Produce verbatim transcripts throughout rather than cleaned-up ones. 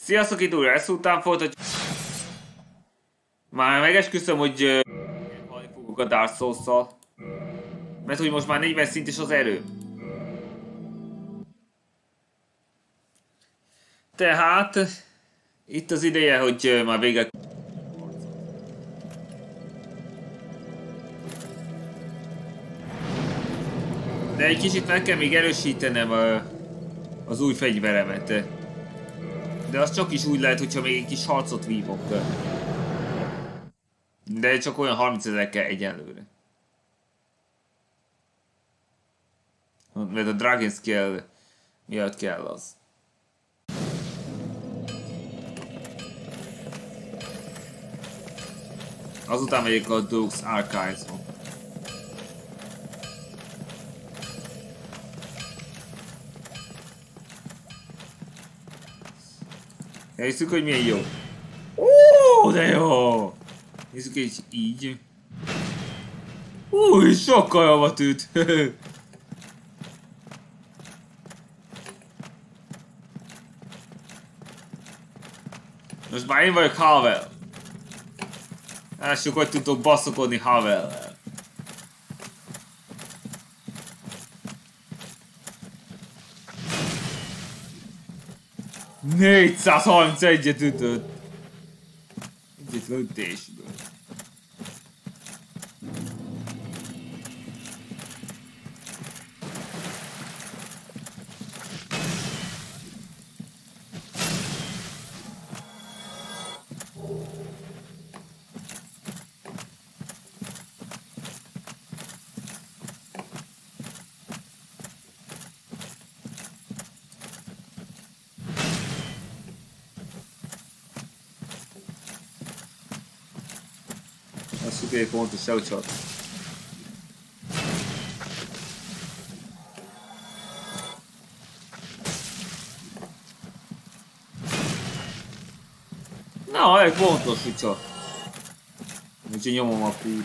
Sziasztok, itt újra ezt után folytatjuk. Már megesküszöm, hogy uh, halni fogok a Dark Souls-szal. Mert hogy most már negyven szint is az erő. Tehát itt az ideje, hogy uh, már végre... De egy kicsit meg kell még erősítenem uh, az új fegyveremet. De az csak is úgy lehet, hogyha még egy kis harcot vívok. De csak olyan harmincezer kell egyenlőre. Mert a Dragon Scale miatt kell az. Azután megyek a Deus Archives-ba. Nézzük, hogy milyen jó. Ó, de jó! Nézzük egy így. Új, sokkal jobban tűnt. Most már én vagyok Havel. Lássuk, hogy tudok baszokodni Havellel. négyszázharmincegyet ütött. Egyet lőttésből. Egy pontos előcsat. Na, egy pontos vicca. Úgyhogy nyomom a kút.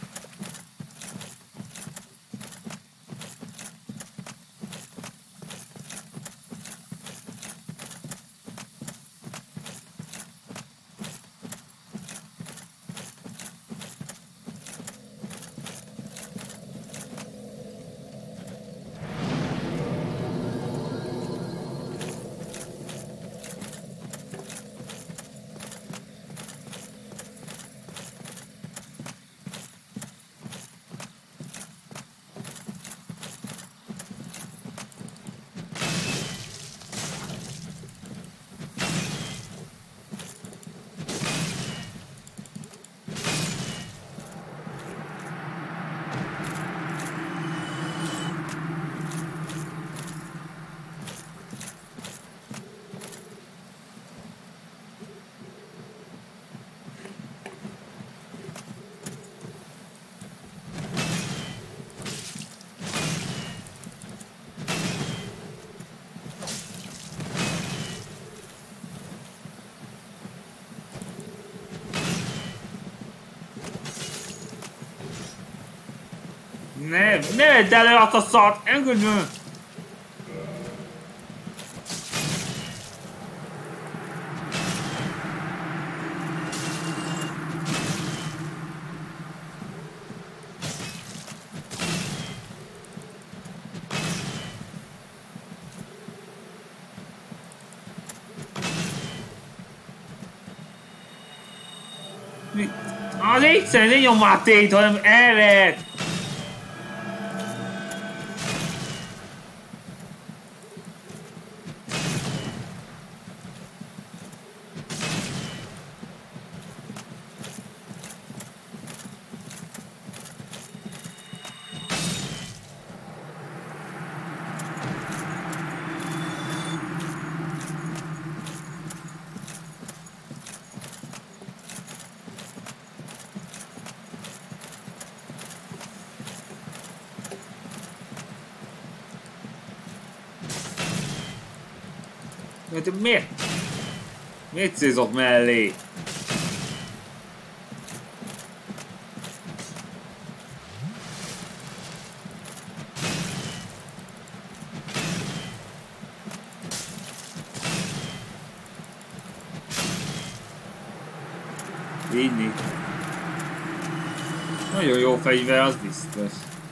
Ne, ne vedd elő azt a szart! Engedj meg! Az egyszerűen ne nyom már tét, hanem erre! Mert miért? Miért célzok mellé? Vinni. Nagyon jó fegyver, az biztos.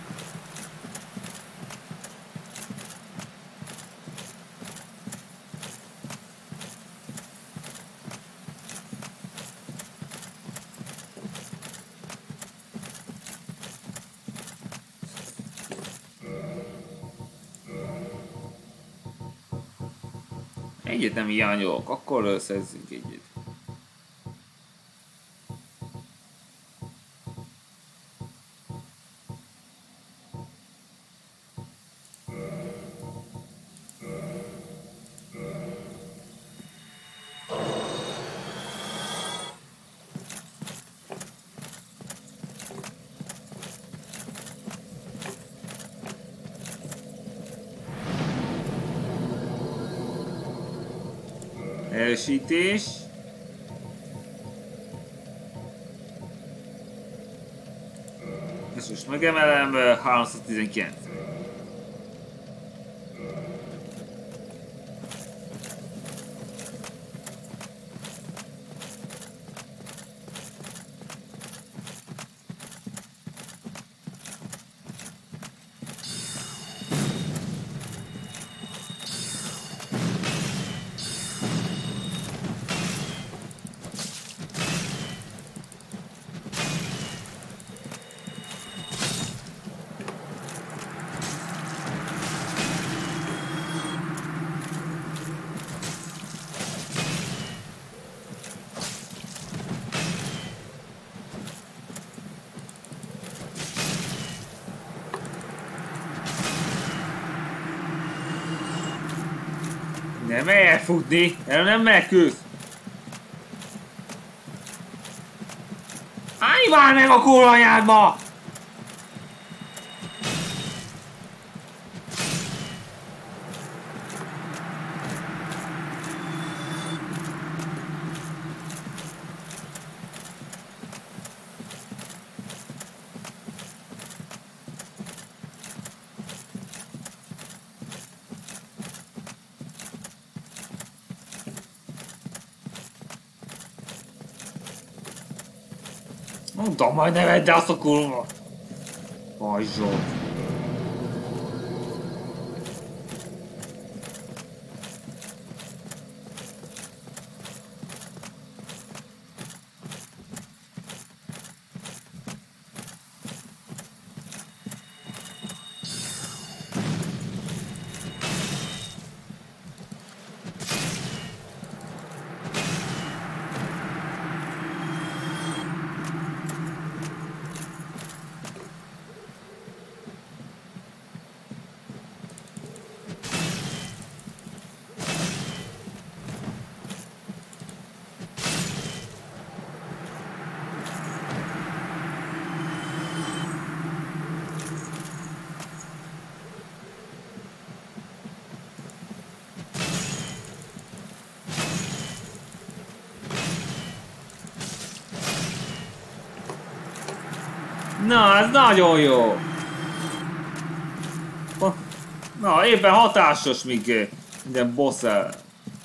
Egyet nem hiányolok, akkor szerzünk egyet. Erősítés. És most megemelem háromszáztizenkilenc. Nem elfutni, erre nem megküzd. Állj már meg a kurva anyádba! Mondtam, majd ne vedd el azt a kurva! Pajzsot! Na, ez nagyon jó! Na, éppen hatásos, míg minden boss el.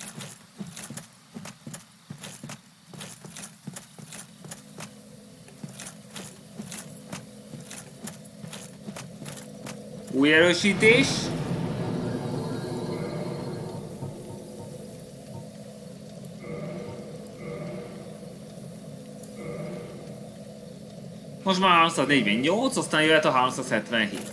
Új erősítés. Most már háromszáznegyvennyolc, aztán jöhet a háromszázhetvenhét.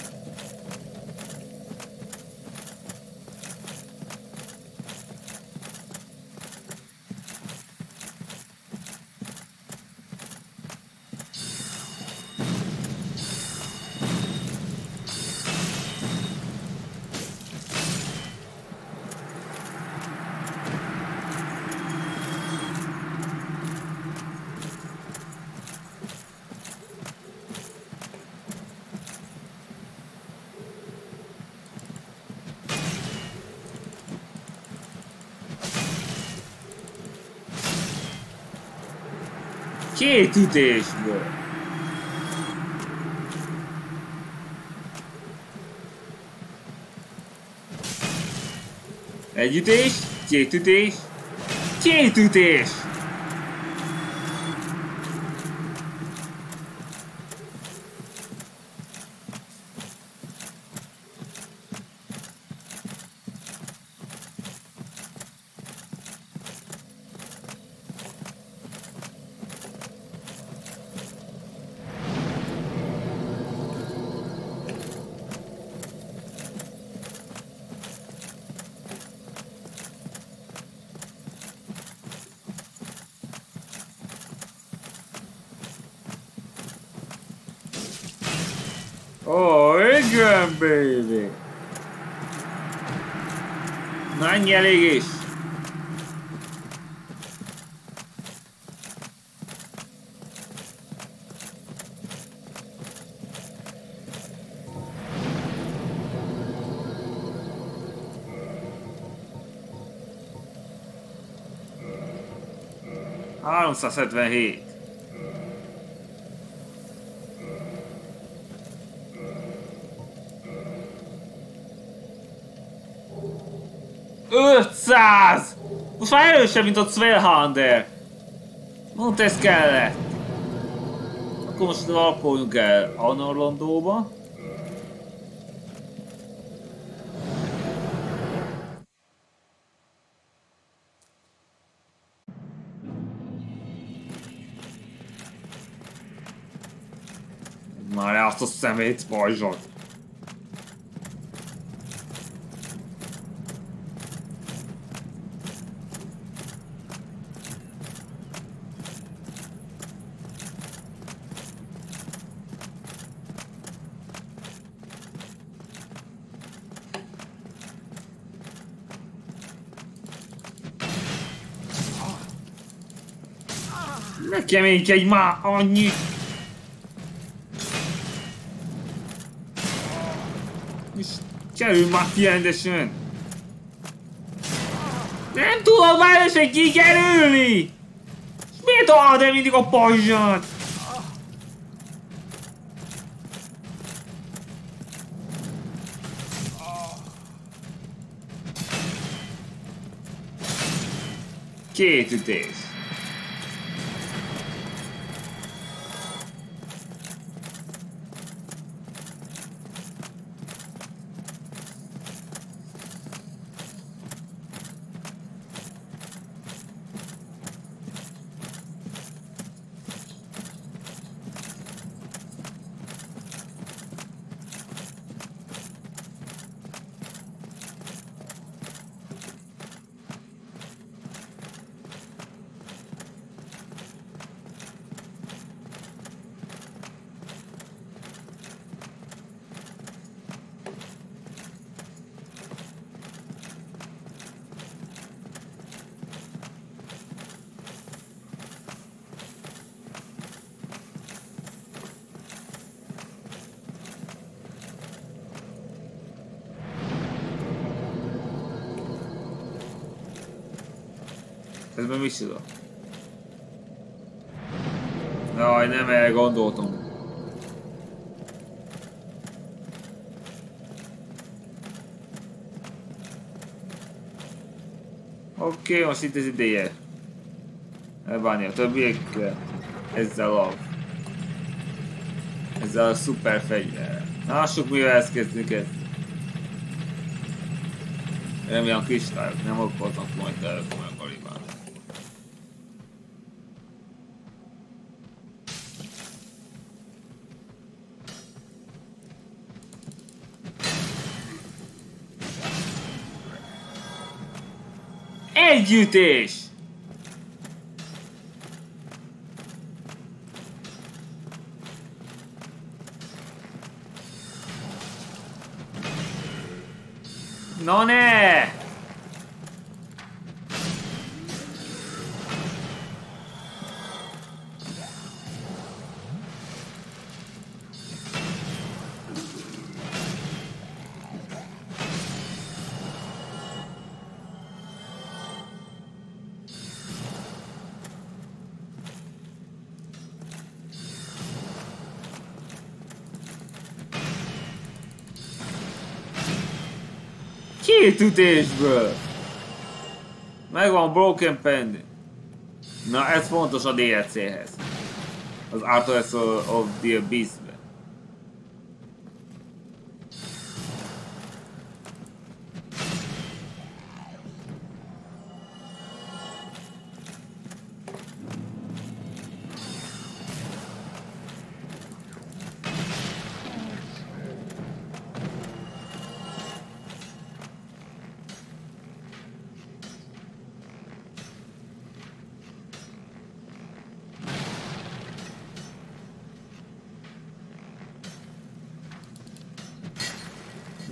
Két ütésből. Egy ütés, két ütés, két ütés. Ó, igen, baby! Na, ennyi elég is! háromszázhetvenhét. ötszáz! Most már erősebb, mint a Svelhander. Mondta, ez kellett. Akkor most alkoholjunk el Anorlandóba. Már azt a szemét, pajzsot! Ne keménykedj már annyit! És kerülj már ki rendesen! Nem tudod már rendesen kikerülni! És miért találod el mindig a pajzsat? Két ütés. Közben micsoda? Jaj, nem erre gondoltam. Oké, okay, most itt az ideje. Elbánni a többiekkel. Ezzel a... Ezzel a szuper fegyverrel. Lássuk, mivel ezt kezdünk ezt. Remélem kristályok nem okoznak majd előkomolyan kalibán. Együttés! Na ne! Két ütésből! Megvan Broken Pendant. Na, ez fontos a dé el céhez. Az Arthas of the Abyss-be.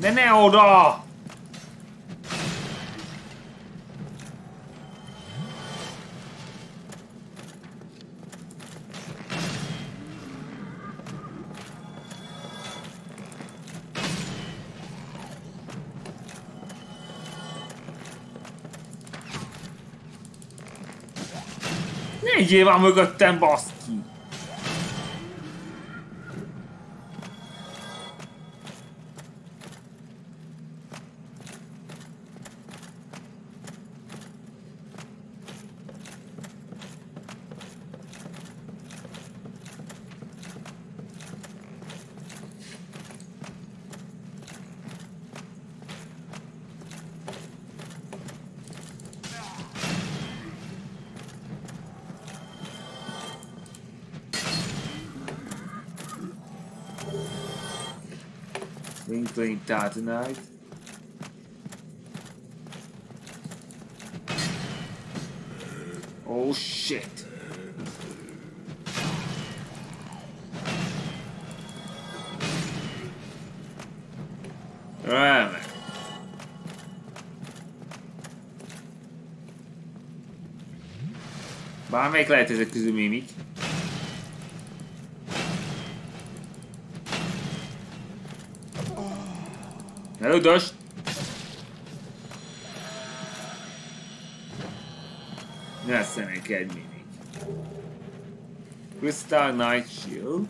De ne oda! Ne egyél már mögöttem, baszki! Twinkling Titanite. Oh shit. Remek. Bármelyik lehet ezek közül mimik. Eludast! Ne lesz neked mimik. Crystal Knight Shield.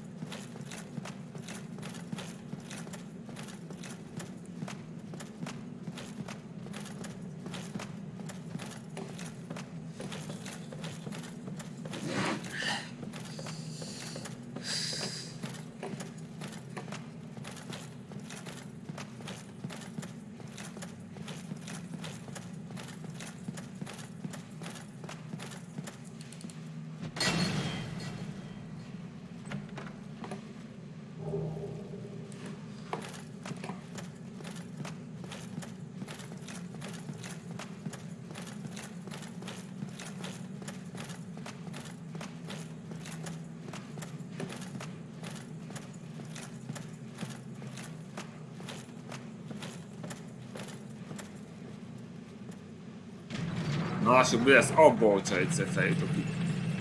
Na lássuk, mi lesz abból, hogyha egyszer feljutok itt.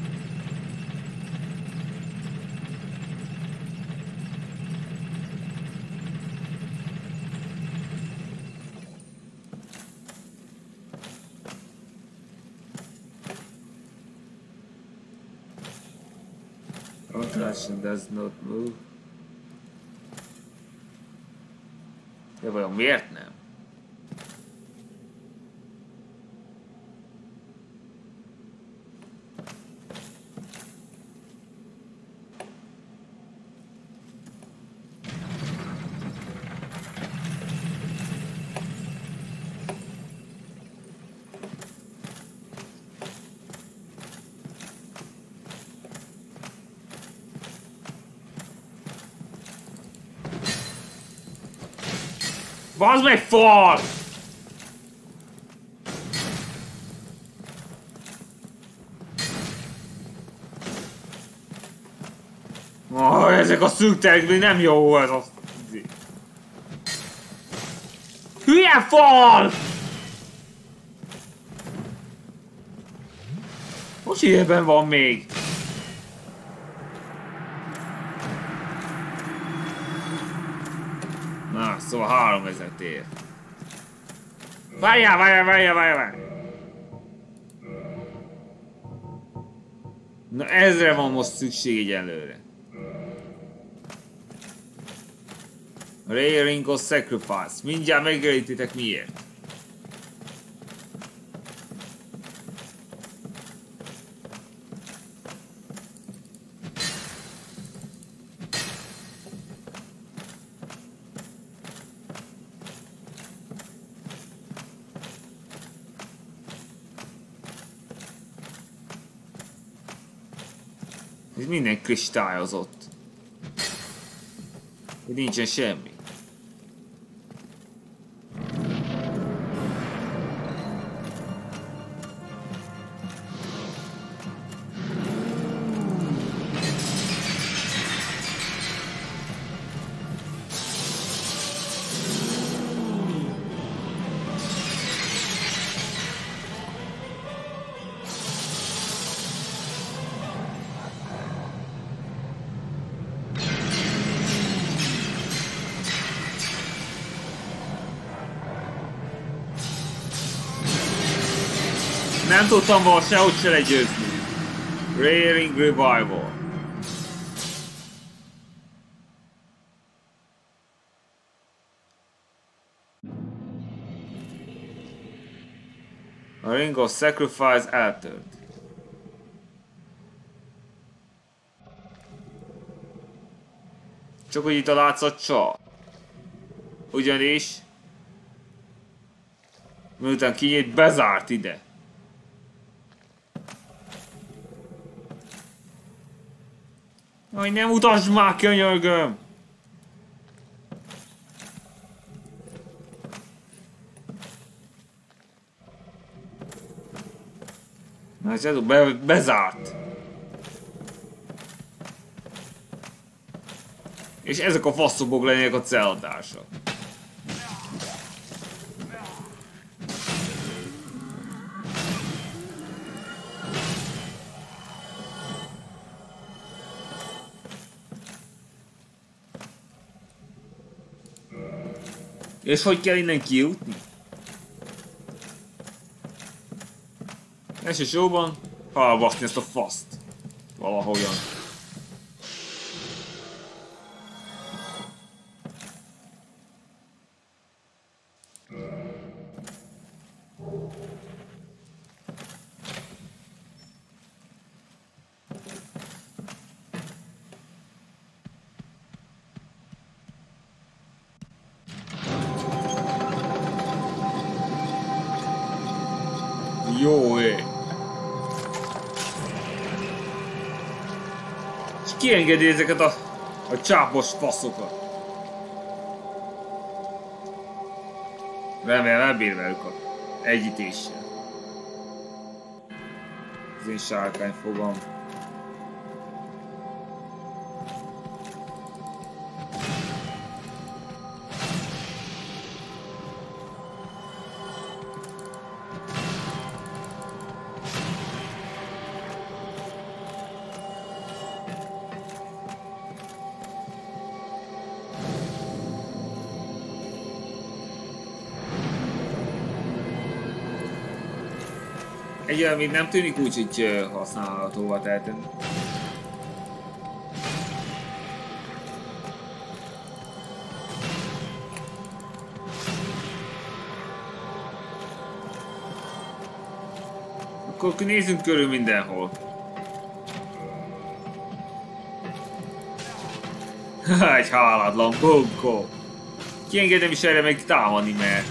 Rotation does not move. De vajon miért nem? Bazd meg, fal! Oh, ezek a szűktek, még nem jó ez a... Hülye fal! Most ilyenben van még. Na, szóval három ezet ér. Várjál, várjál, várjál, várjál! Na ezre van most szükség egyelőre. Rare Ring of Sacrifice. Mindjárt megjelentítek miért. Ez minden kristályozott. Hogy nincsen semmi. Nem tudtam volna sehogy se legyőzni. Rearing Revival. A Ring of Sacrifice eltölt. Csak hogy itt a látszat csal. Ugyanis miután kinyit, bezárt ide. Aj, nem utasd már, könyörgöm! Na, ez be, bezárt. És ezek a faszobok lennének a celltársak. És hogy kell innen kijutni? Elsősorban felbaszni ezt a faszt. Valahogyan. Jó ég. És kiengedi ezeket a, a csápos faszokat. Remélem elbír velük a együttéssel. Az én sárkányfogam. Egyelőre még nem tűnik úgy, hogy használhatóvá tehetem. Akkor nézzünk körül mindenhol. Egy hálatlan bunkó. Kiengedem is erre meg támadni, mert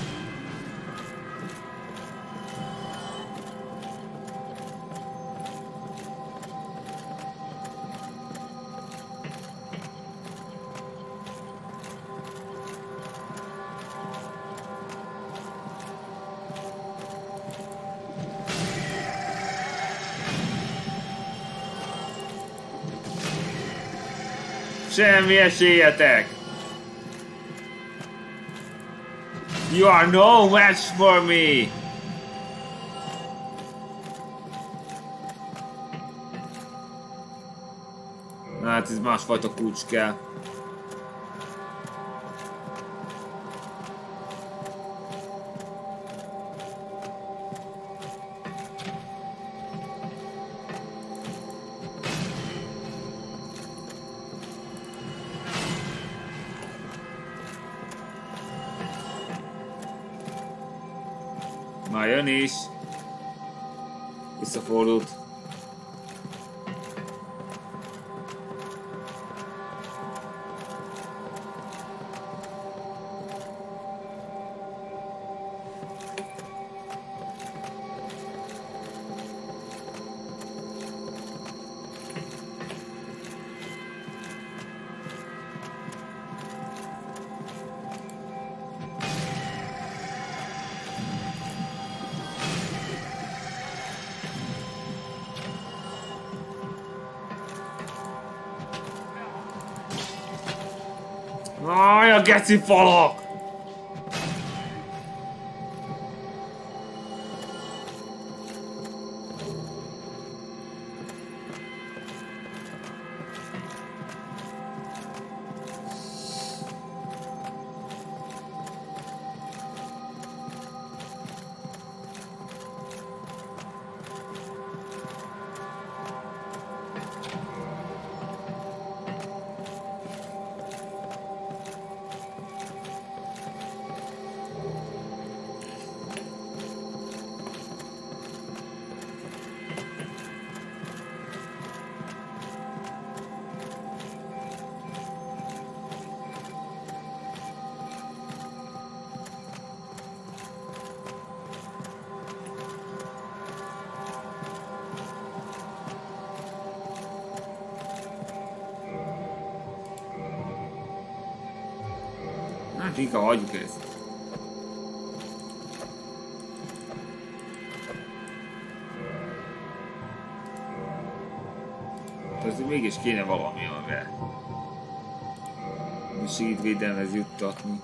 semmi esélyetek! You are no match for me! Na hát ez másfajta kulcs kell. Már jön is. Visszafordult. Aj, a geci falak! Hát inkább hagyjuk ezt. Azért mégis kéne valami, amivel segítvédelmez juttatni.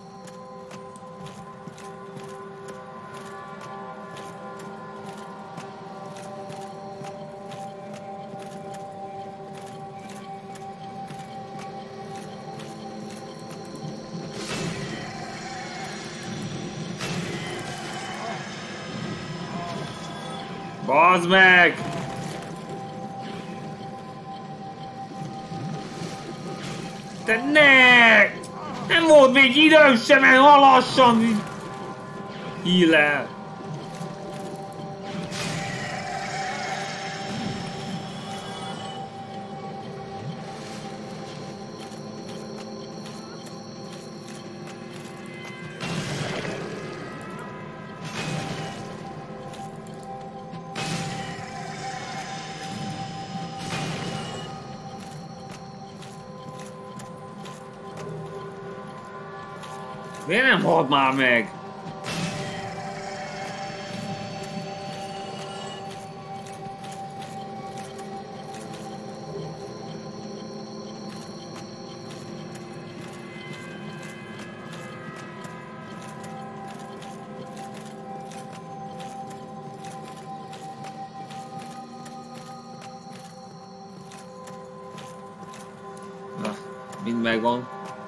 Bazd meg! Te ne! Nem volt még időm sem, mert lassan hílel. Miért nem halt már meg? Na, mind megvan.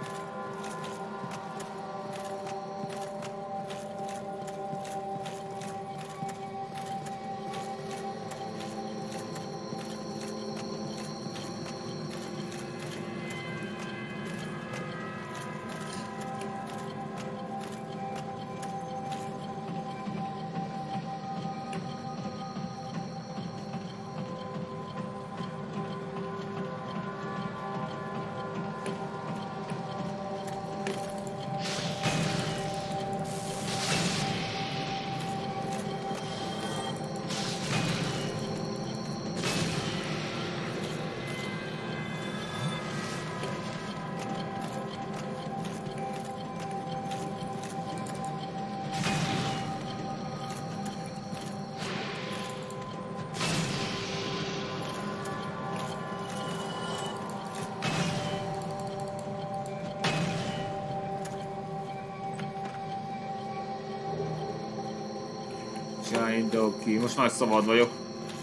Indulok ki, most már szabad vagyok.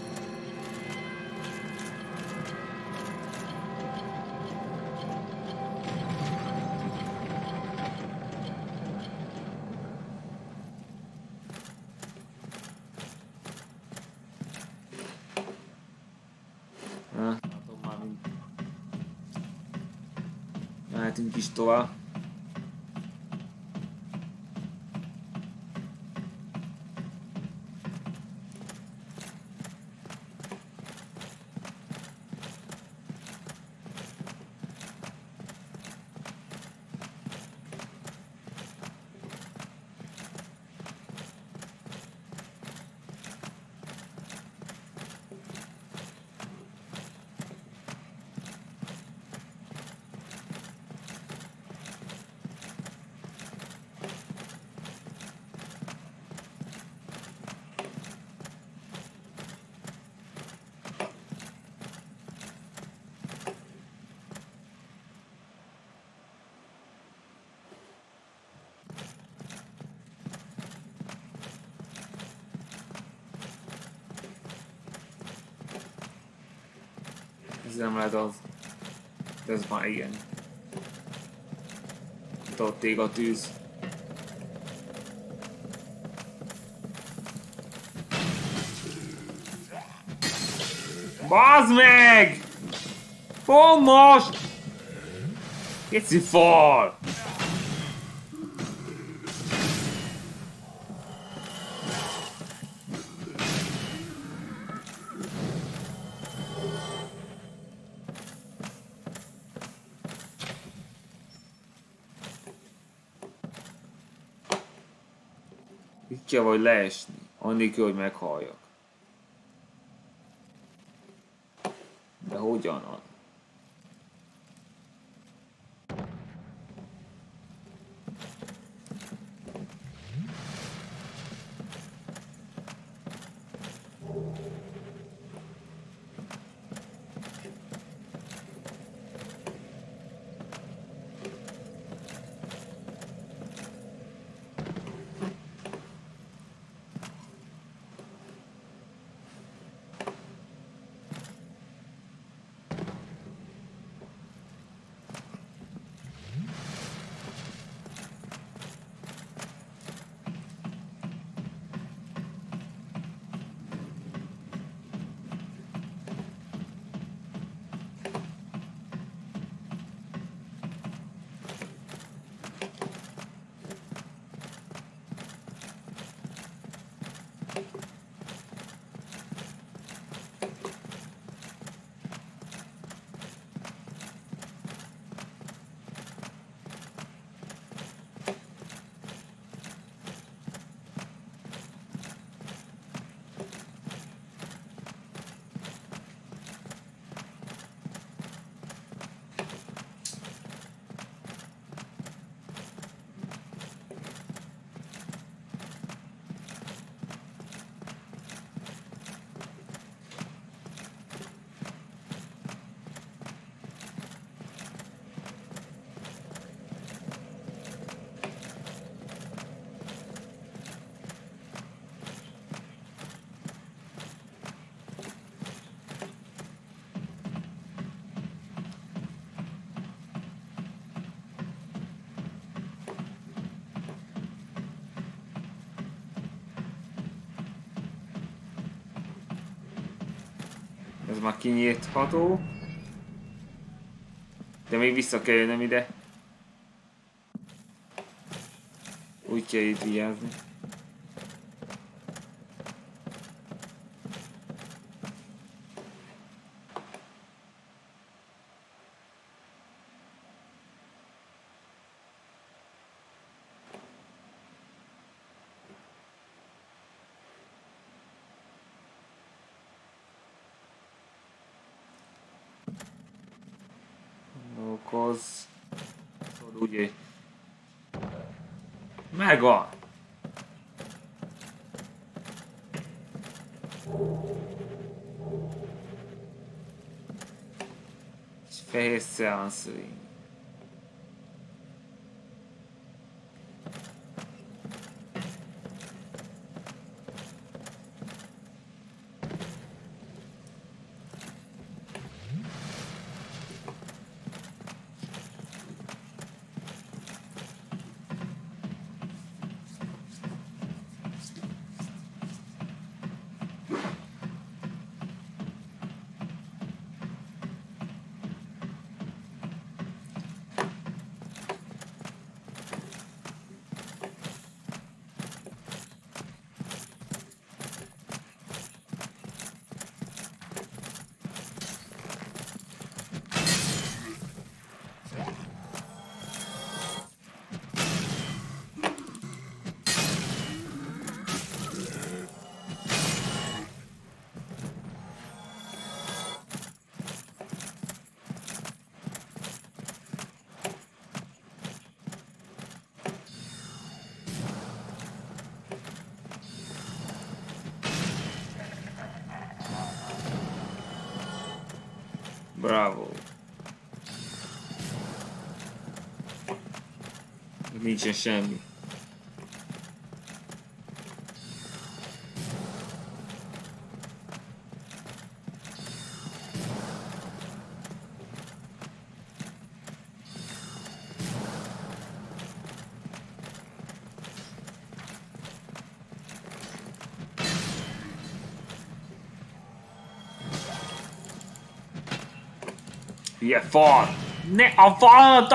Na, látom már mind. Mehetünk is tovább. Ez nem lehet az. De ez már igen. Itt ott ég a tűz. Bazd meg! Pont most! Geci fal! Itt kell vagy leesni, annélkül, hogy meghalljak. De hogyan? Ez már kinyitható. De még vissza kell jönnöm ide. Úgy kell itt vigyázni. Okoz. Tudod úgy. Megvan! És fehér szeanszring. Bravo. Nincsen semmi. Hülye fal! Ne a falat!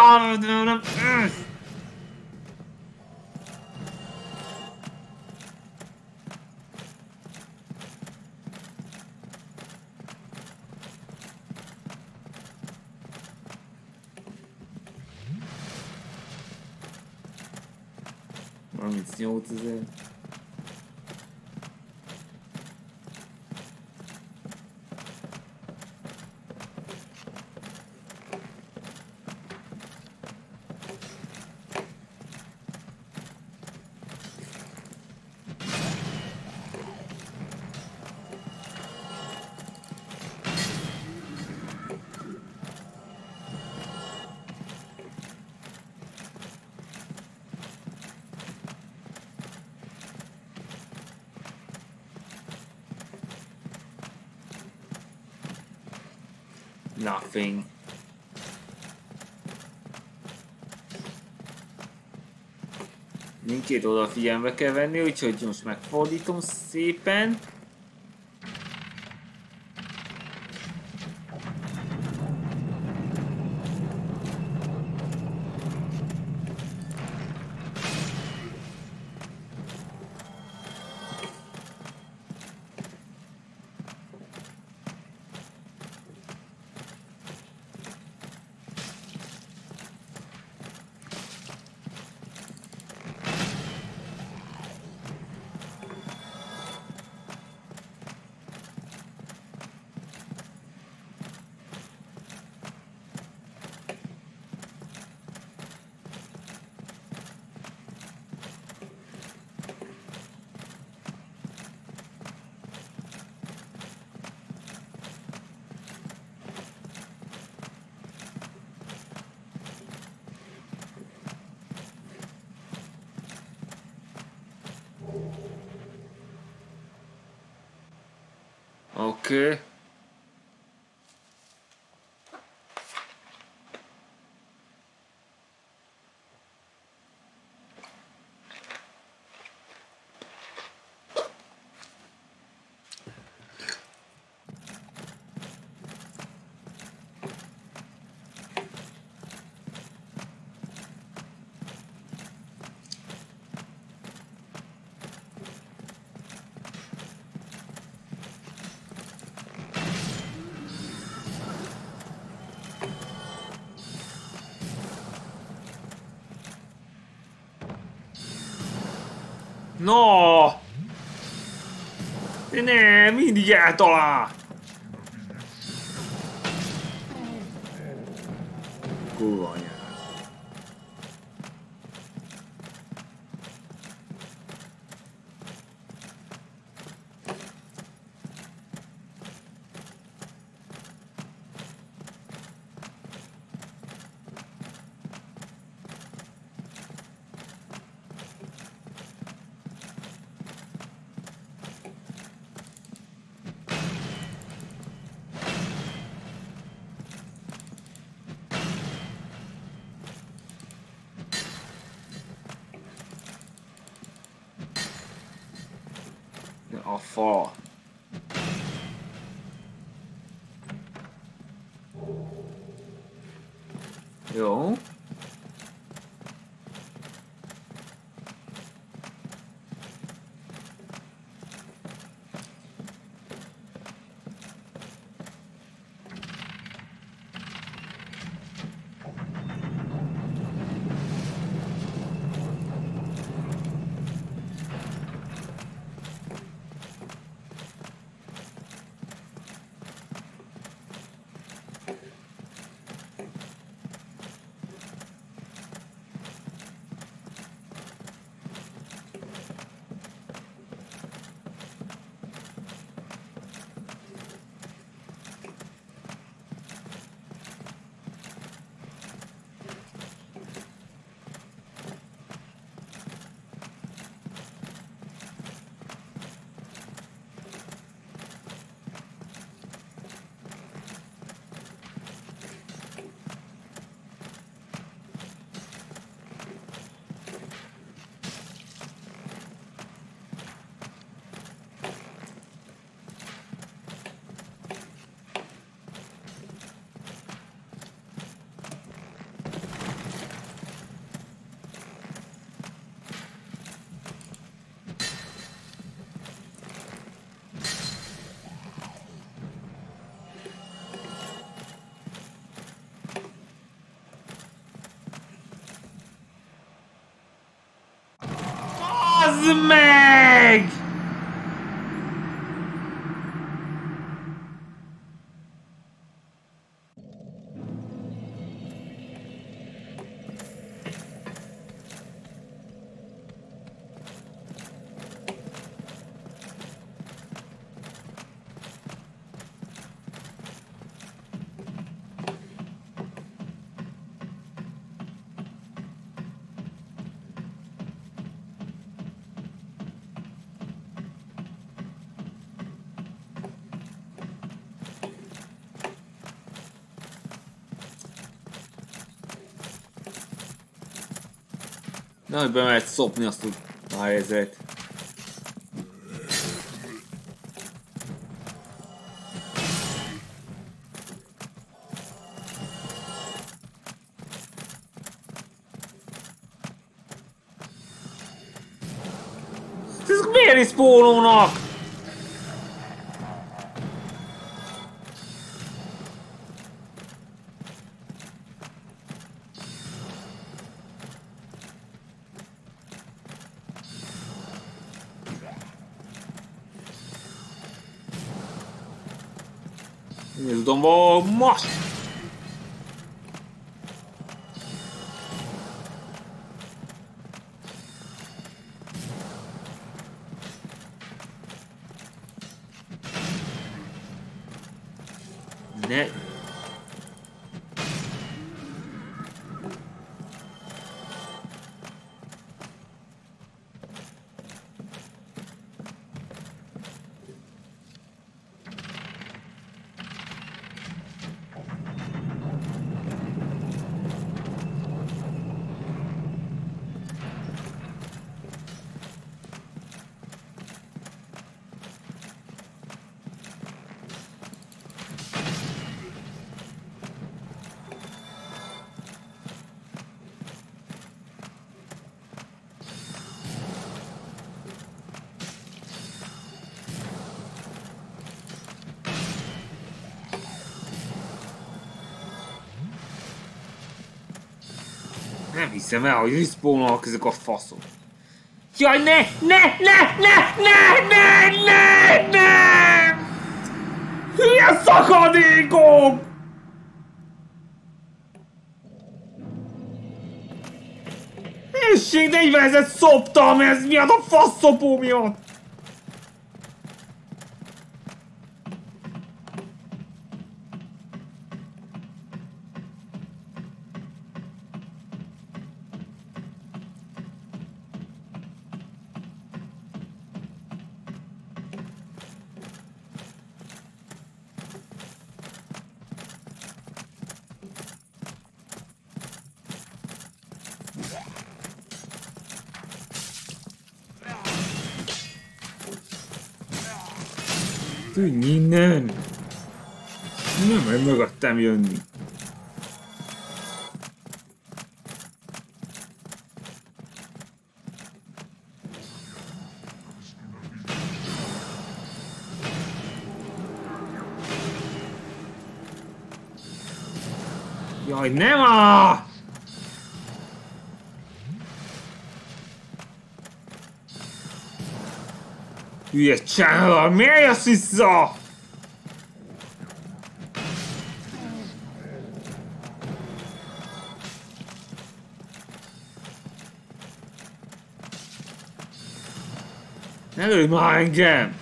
harmincnyolcezer. Nothing. Mindkét oda figyelme kell venni, úgyhogy most megfordítom szépen. Oké. Okay. No! Ne, mindig eltalál! Kurva anyád. A fa. Jó. Bazd meg! Nehogy be mehet szopni azt a helyzet. Ezek miért is spónolnak? Nie zdomo most! Ne. Nem hiszem el, hogy respawnolnak ezek a faszok. Jaj, ne, ne, ne, ne, ne, ne, ne, ne! Hülye szakadékok! Ésség negyvenezret szoptam, ez miatt a faszopó miatt! Tűnj innen! Nem meg mögöttem jönni. Jaj, nem a! Hülye csávval, miért jössz vissza? Ne lőj már engem!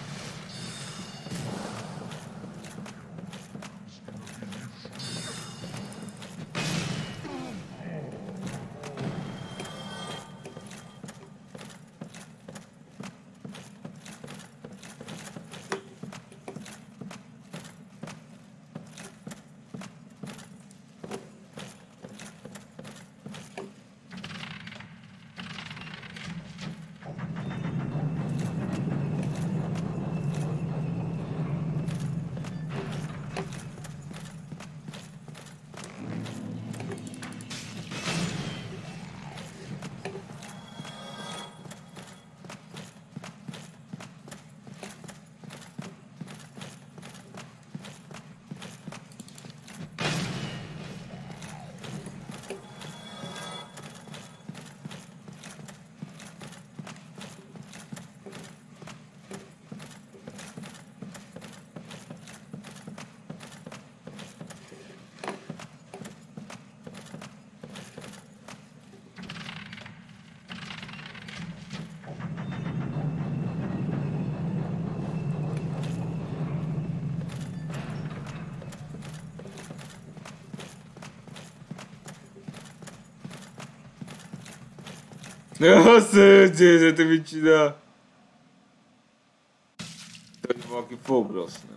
Azt mondja, te mit csinál? Hogy valaki fogroszna.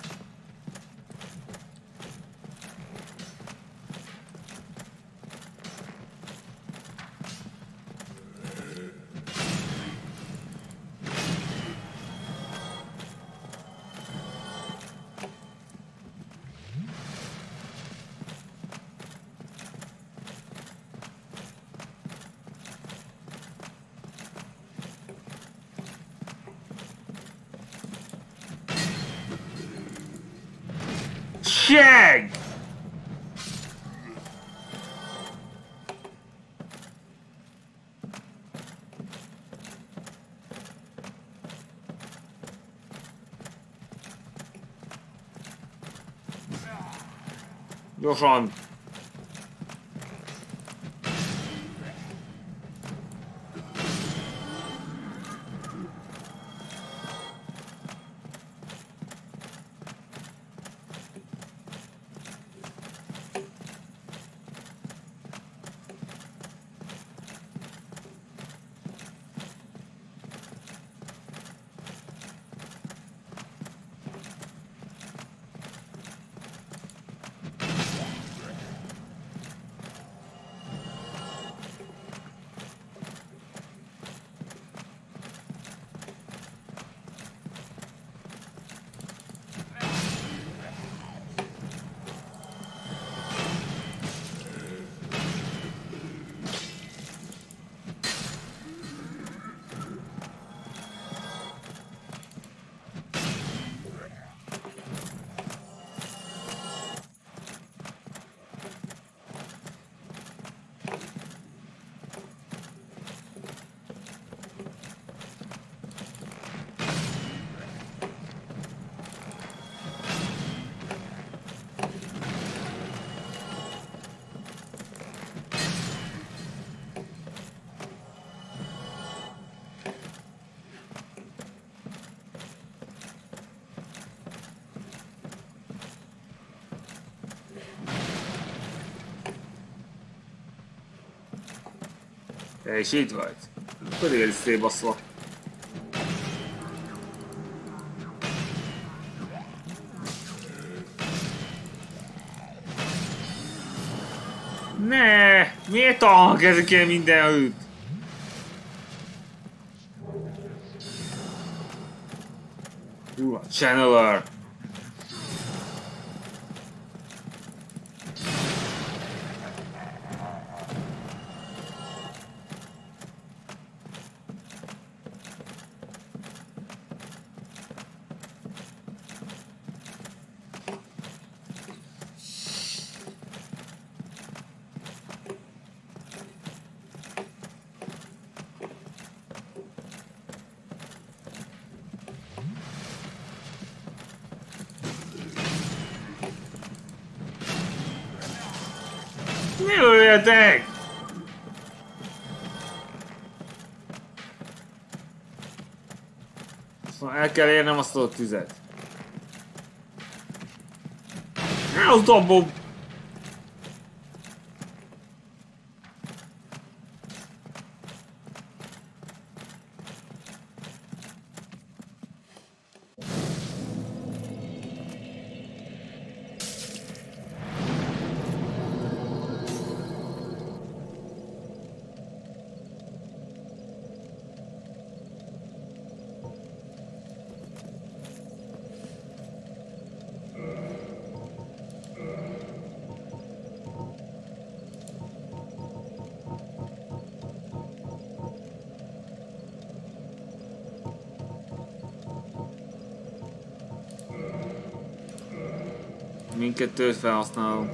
Shag! Gyorsan! Te is itt vagy? Pedig el is szétbaszva. Ne! Miért tank ezekkel mindenütt? Hú, a channeler! Ne öljetek! Szóval el kell érnem azt a tüzet. Ne az dobom! Mindkettőt felhasználom.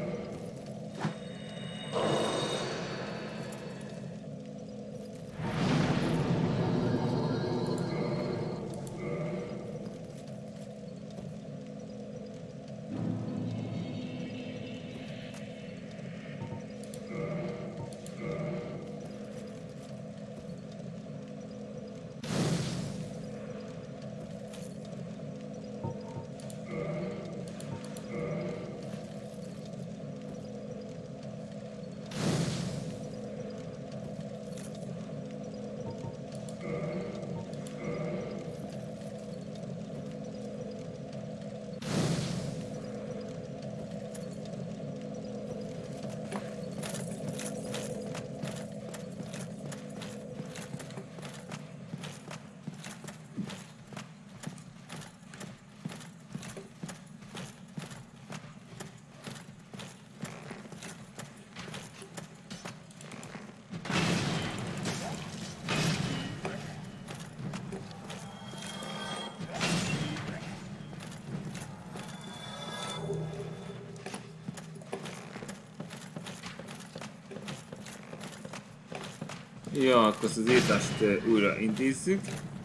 Ja, akkor az írtást újra intézzük.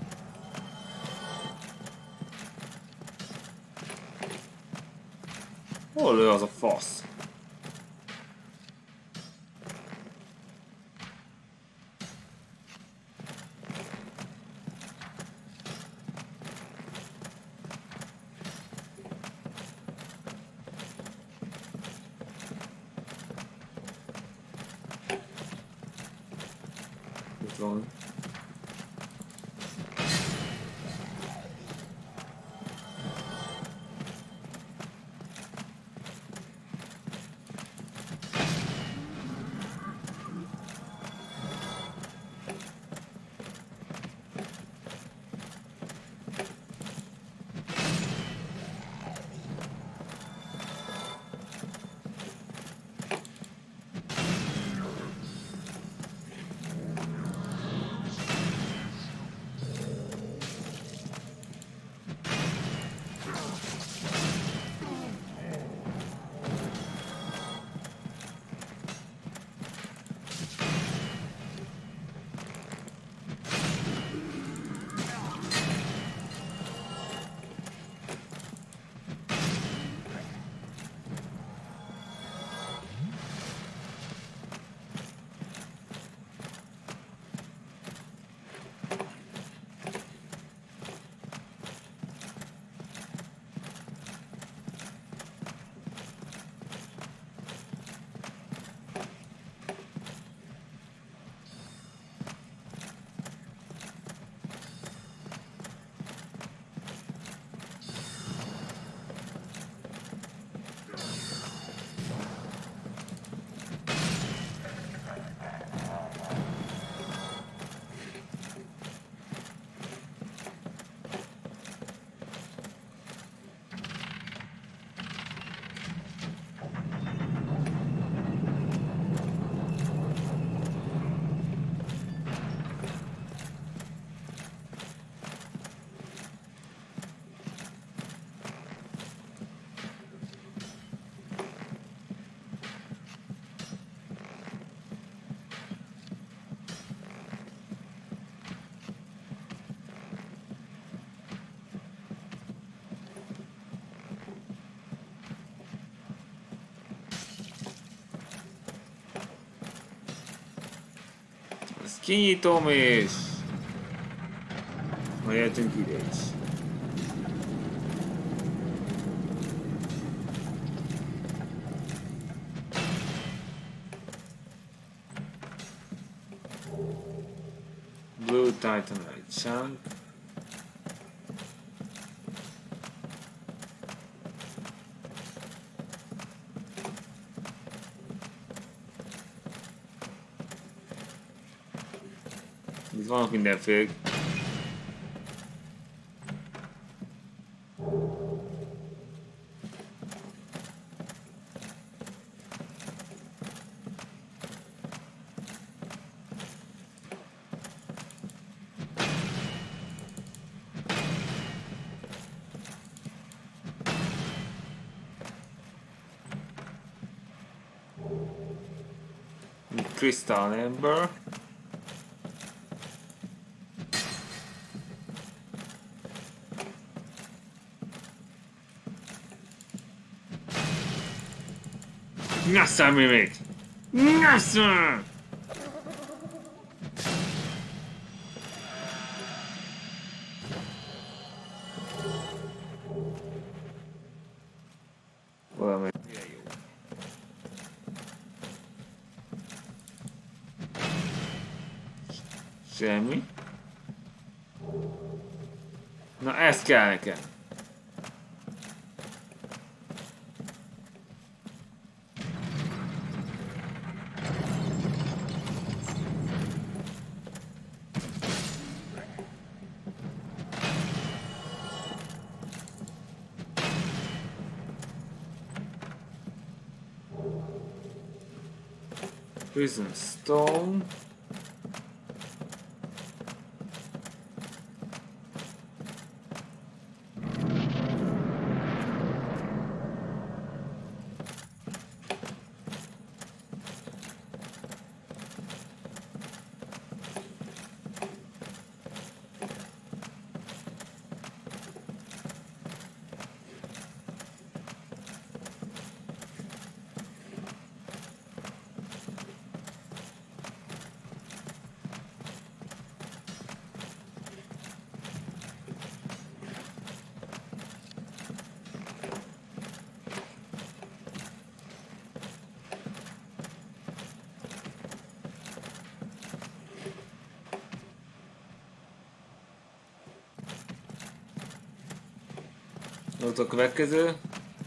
Hol ő az a fasz? Itt van. Kinyitom és... majd jöttünk ide is. Blue Titanite chunk. Itt vannak mindenféle. Crystal Amber. Nyassa mi még! Nyassa! Valami milyen jó. Semmi. Na ez kell nekem. Prison Stone. Ott a következő.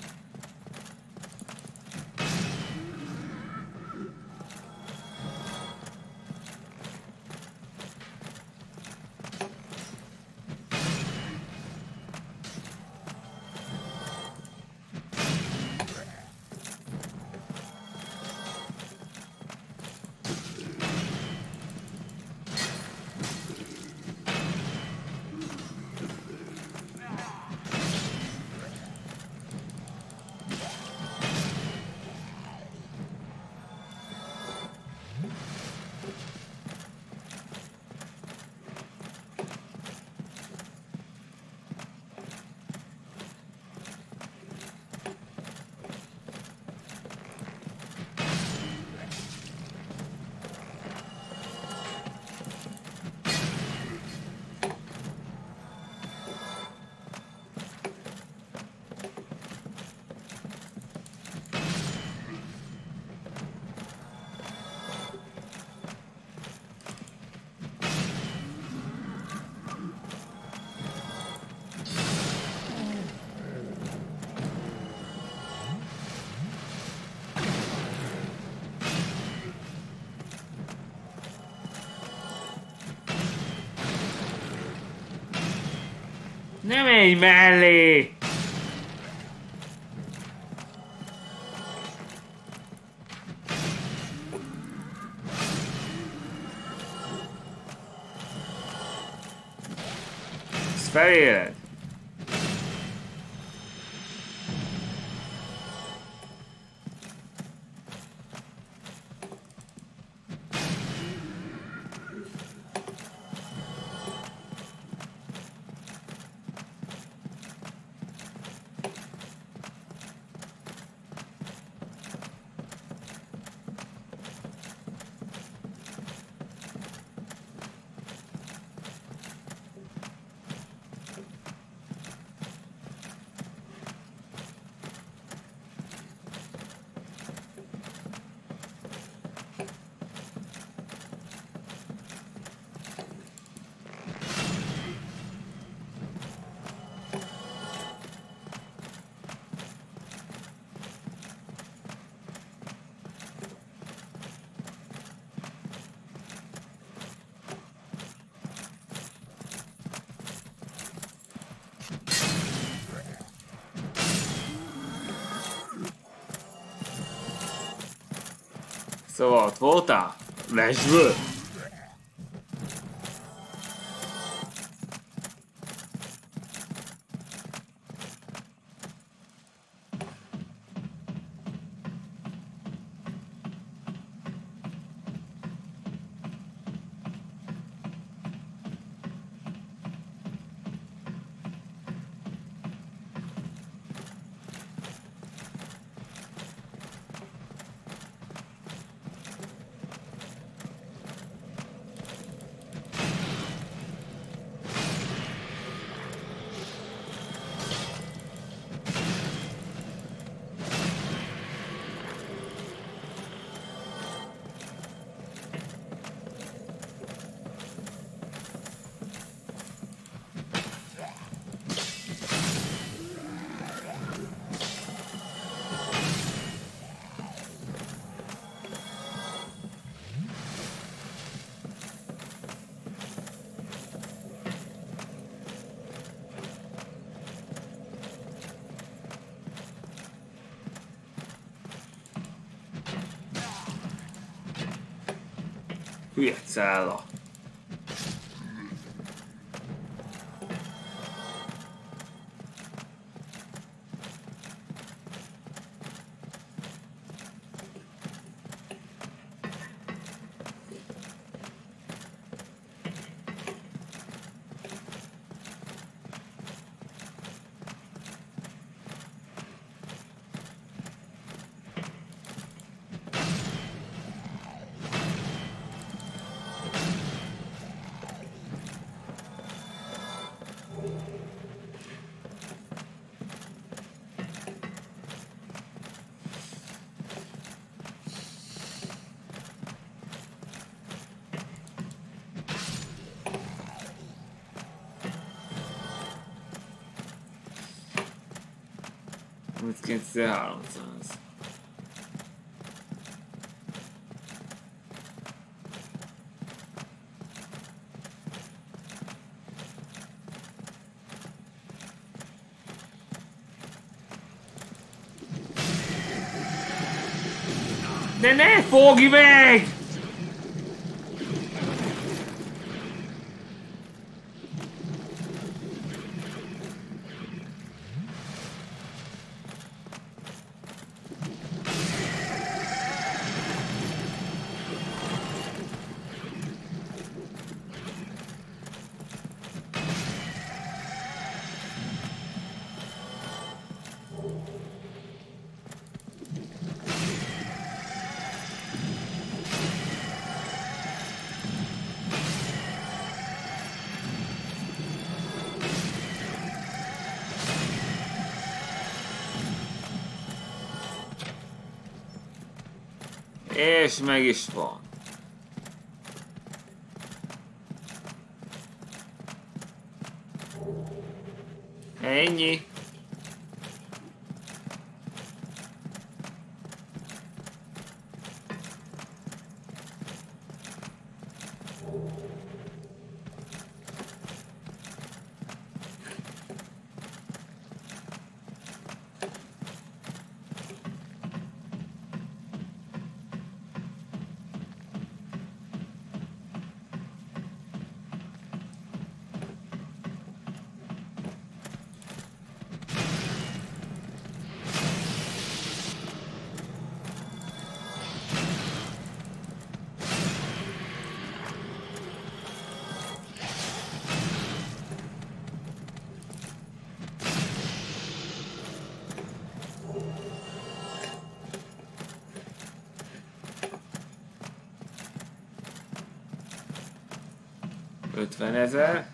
Nem menj mellé! Ez feléled? Szóval ott voltál? Lesből? Hülye cella. kétezer-háromszáz. De ne fogj meg! És meg is van. Ennyi. ötvenezer.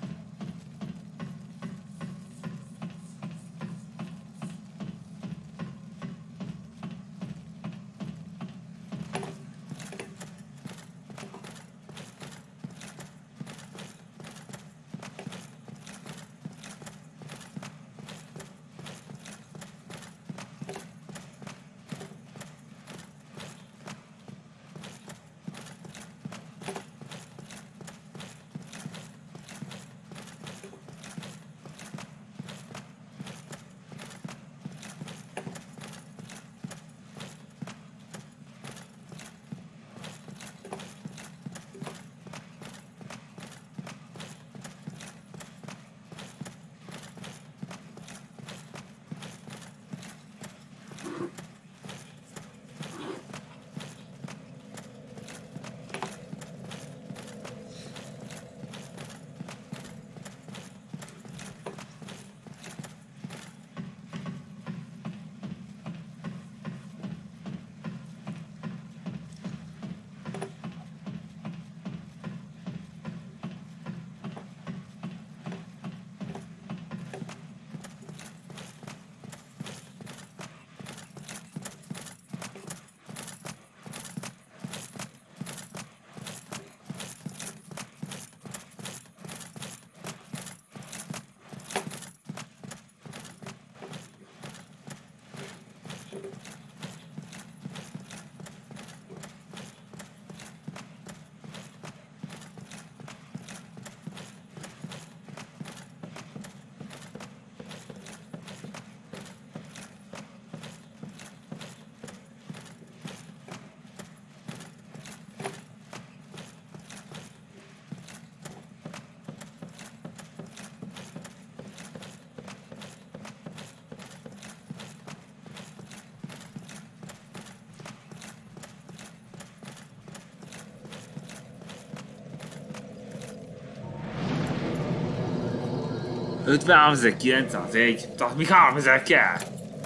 ötvenháromezer-kilencszázegy, tehát még háromezer kell.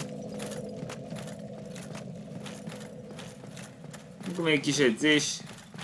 Akkor még kis edzés.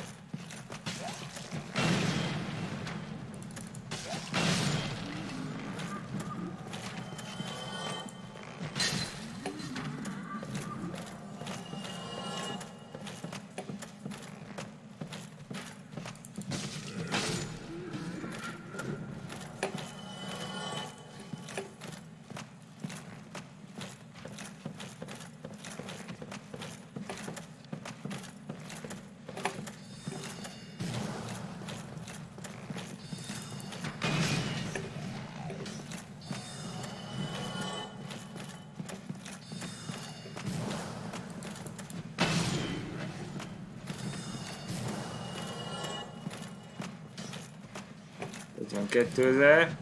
ötvenkétezer.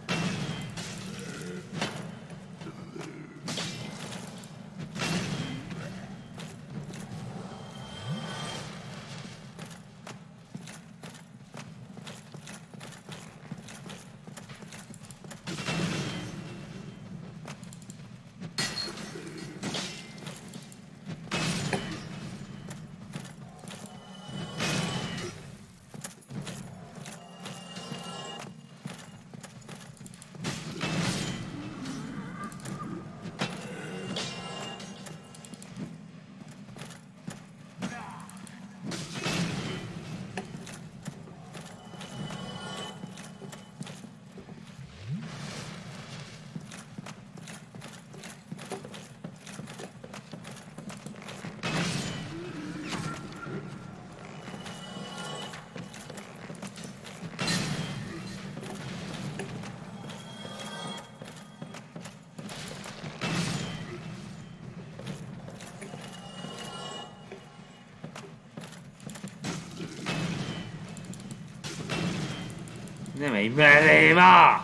Nem egy mellé már!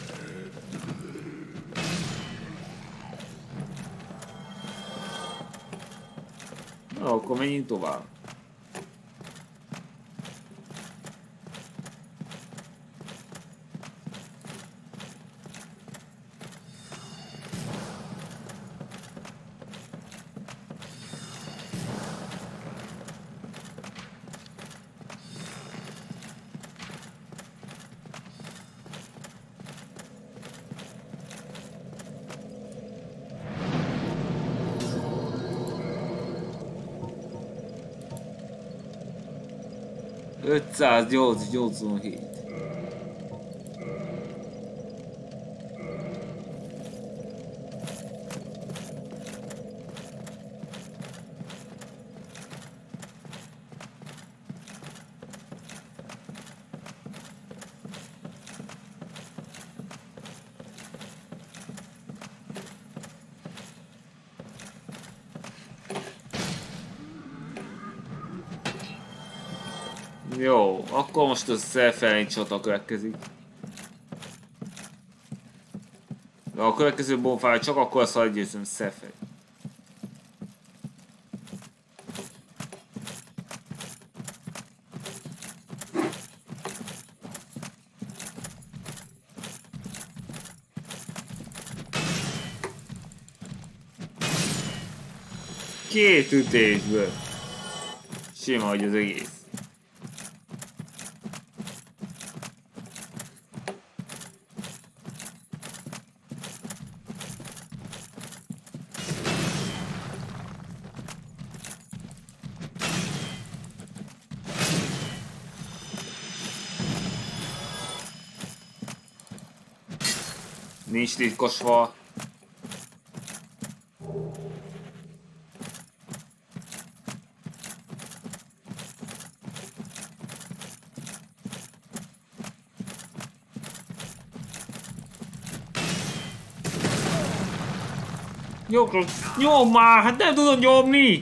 Na, akkor menjünk tovább. ötszáznyolcvanhét. Jó, akkor most a szelfelény csata következik. De a következő bonfire csak akkor lesz, ha legyőzöm szelfelény. Két ütésből. Sima, hogy az egész. Nincs titkos fal. Nyom, nyom már, hát nem tudod nyomni!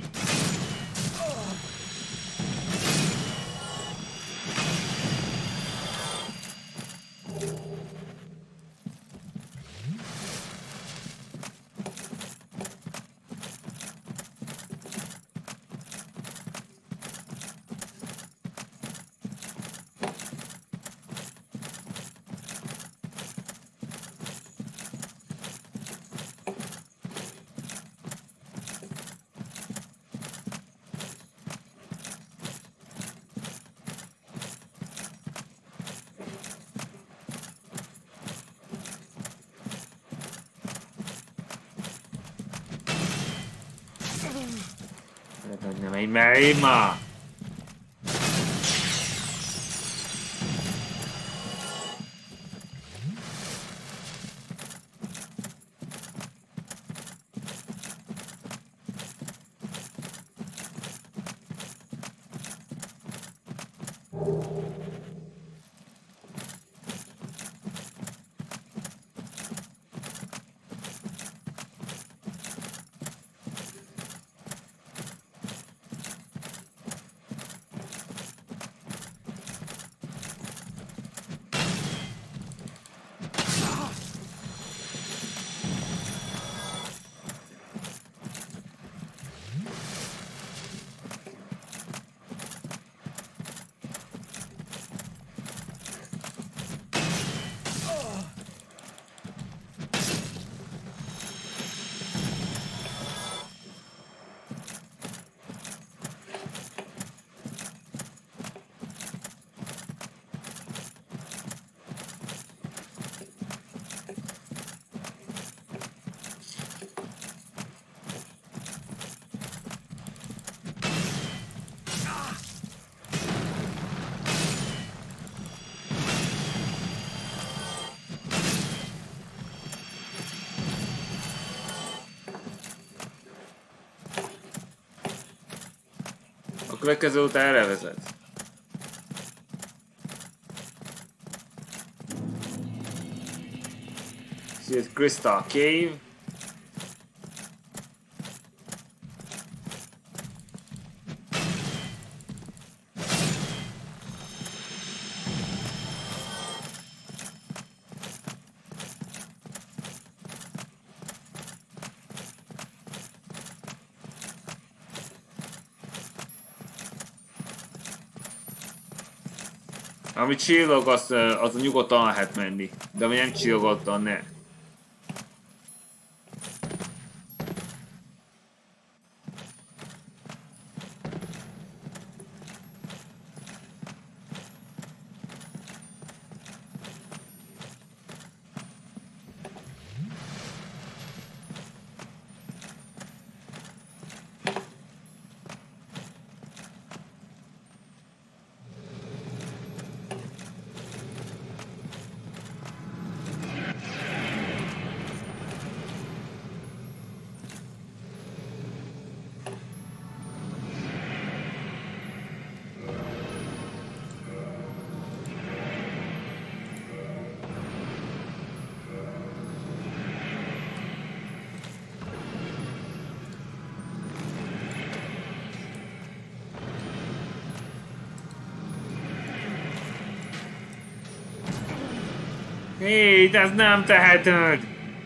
Ne menj mellé már! A következő után erre vezet. See Crystal Cave. Ami csillog, az, az nyugodtan lehet menni, de ami nem csillogottan ne. Hé, de ezt nem teheted!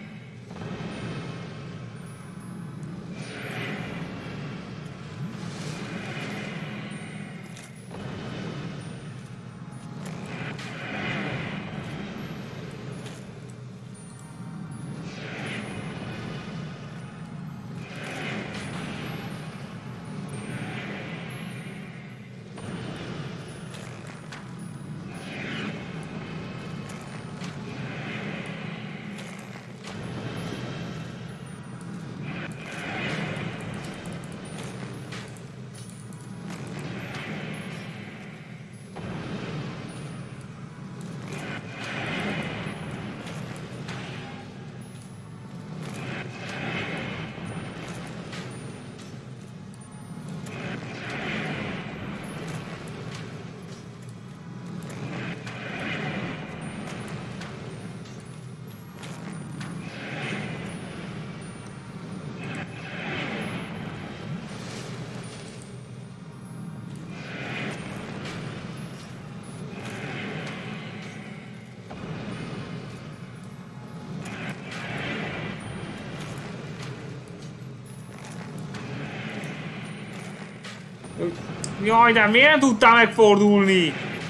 Jaj, de miért nem tudtál megfordulni?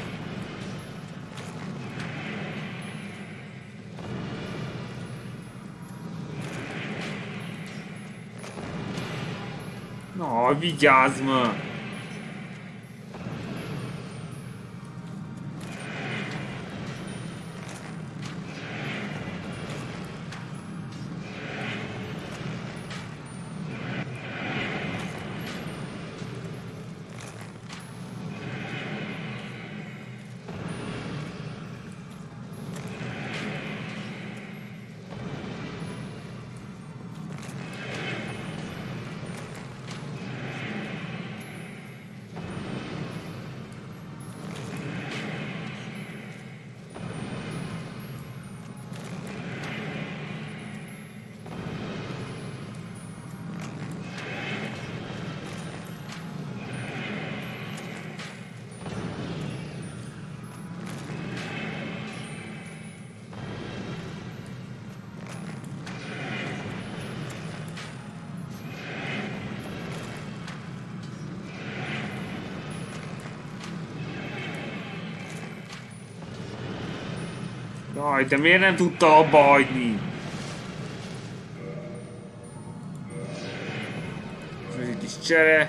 Na, vigyázz már! Jaj, de miért nem tudta abba hagyni? Ez egy kis csere.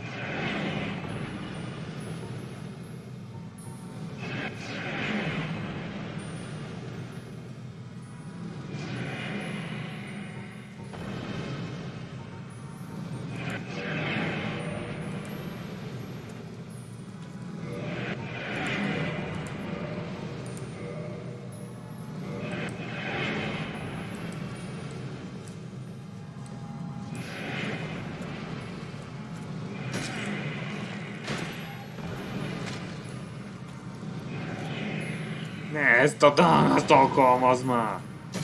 Ne ezt a dánást alkalmaz már!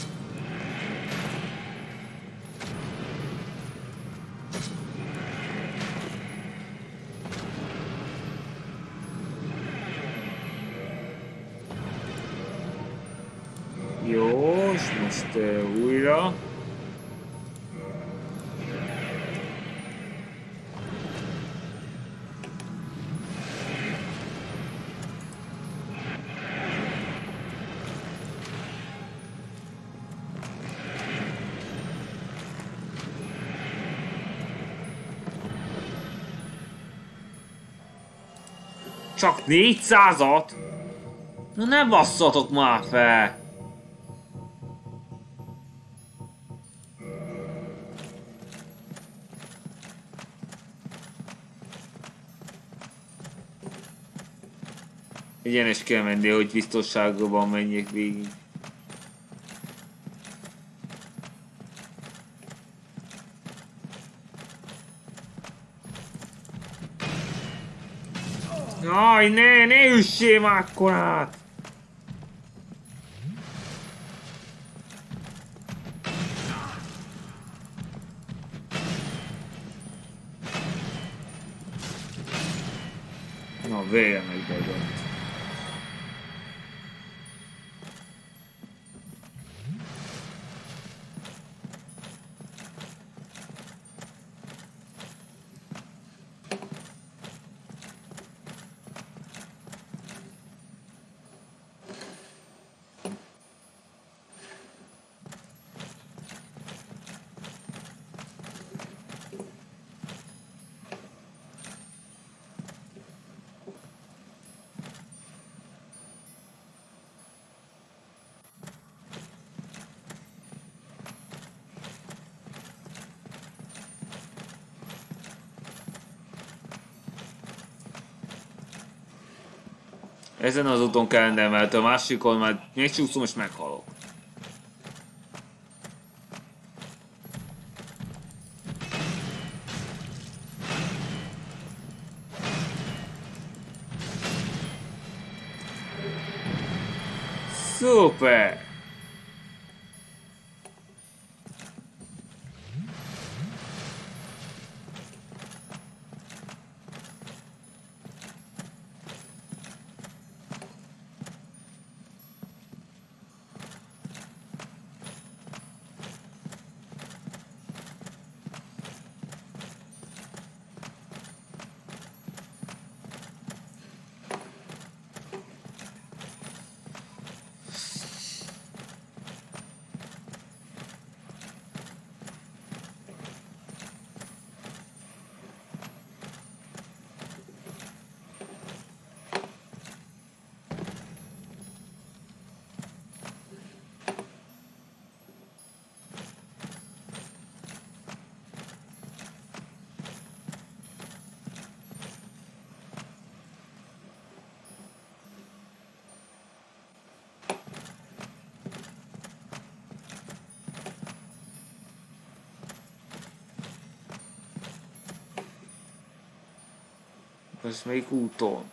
Jó, és most uh, újra. Csak négyszázat? Na ne basszatok már fel! Egyenes kell menni, hogy biztonságban menjek végig. Jaj, ne, ne üssél már akkorát! Na, végre megbegett. Ezen az úton kellene, mert a másikon már még csúszom és meghalok. Szuper! Ez melyik úton?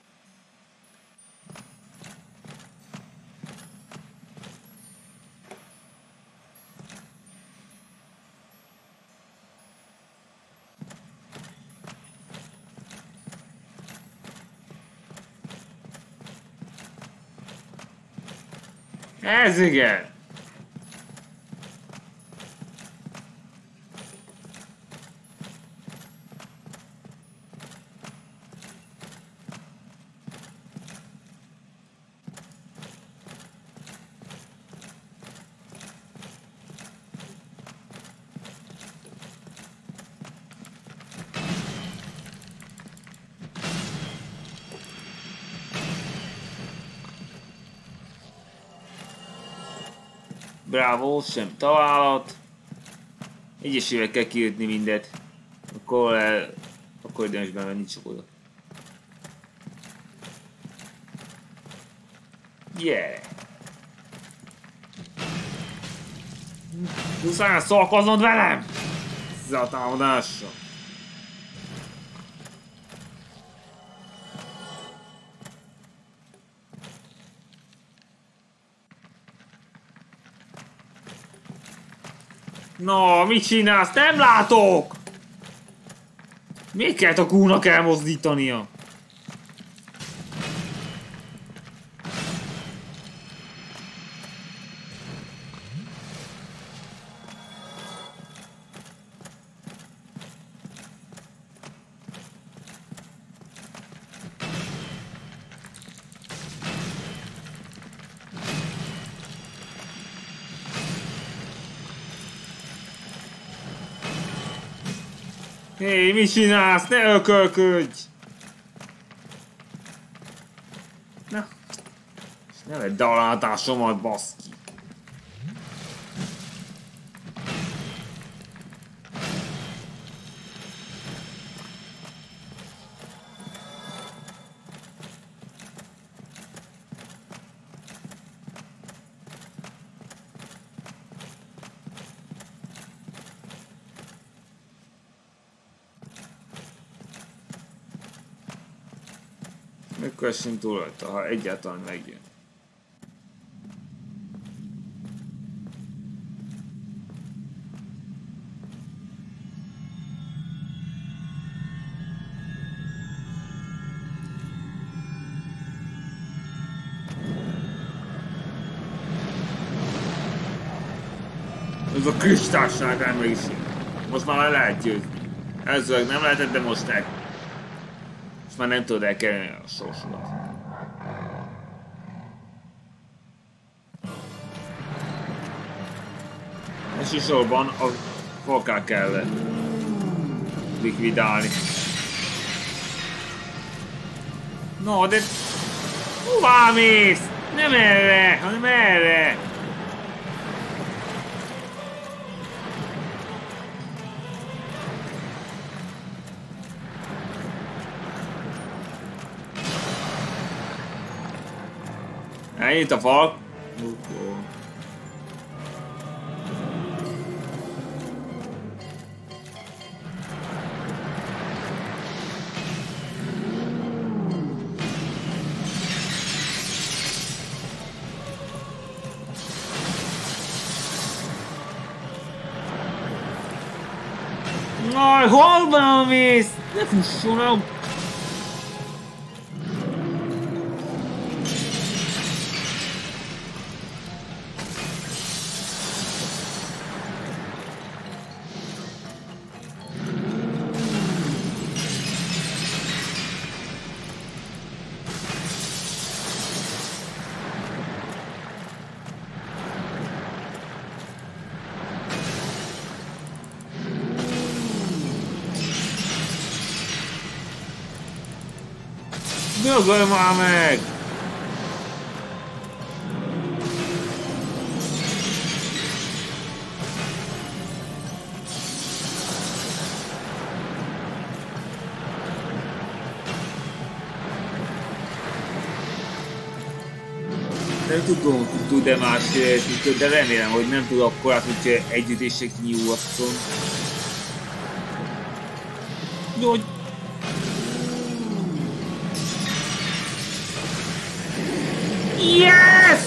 Ez igen! Bravo, sem találat. Egyesével kell kiütni mindet. Akkor, el, akkor érdemes bemenni csak oda. Yeah! Muszáj szalkoznod velem! Ezzel a támadással. No, mit csinálsz? Nem látok! Miért kellett a kúnak elmozdítania? Hé, hey, mit csinálsz? Ne ökölködj! Na, és ne vedd dalátásomat, baszki! Akkor essünk túl rajta, ha egyáltalán megjön. Ez a kristályság emlékszik. Most már le lehet győzni. Előzőleg nem lehetett, de most meg. Most már nem tudod elkerülni a sorsodat. Elsősorban a falkát kell likvidálni. No, de... Hová mész? Nem erre, hanem erre! Elnyit a fal. Aj, hol van mész? Ne fusson el! Dögölj már meg! Nem tudom, tud-e más sütőt, de remélem, hogy nem tud akkorát, hogy együttésre kinyújtson. Jó, yes!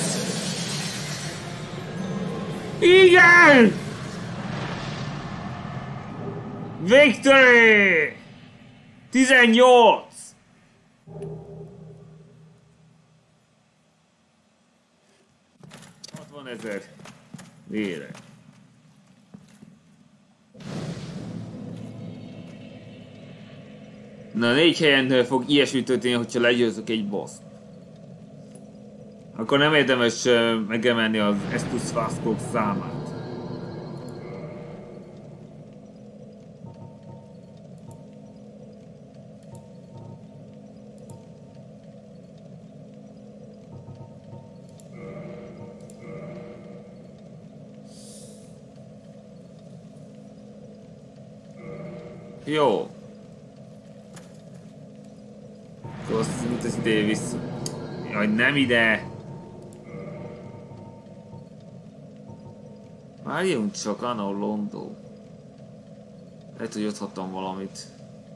Igen! Victory! tizennyolc! hatvanezer lére. Na, négy helyen fog ilyesmi történni, hogyha legyőzök egy boss. Akkor nem érdemes megemelni az Estus Vascok számát. Jó. Akkor azt hiszem, hogy az ideje vissza. Jaj, nem ide! Várjunk csak, Anna Londó. Lehet, hogy ott hattam valamit.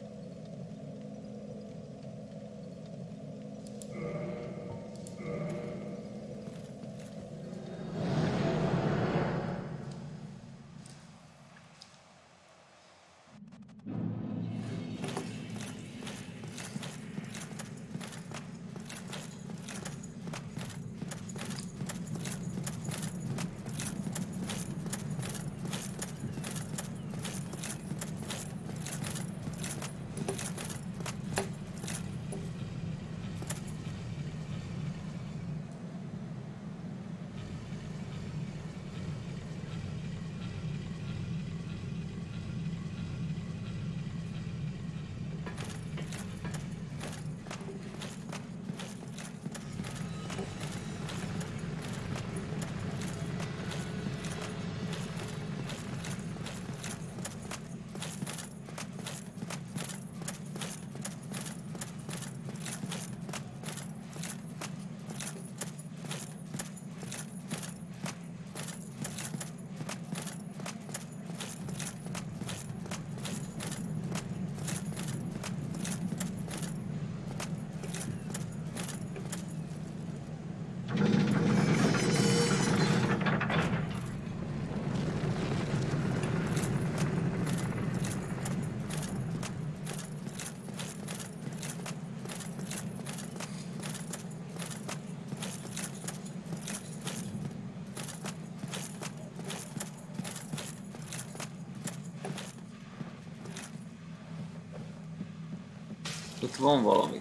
Itt van valami.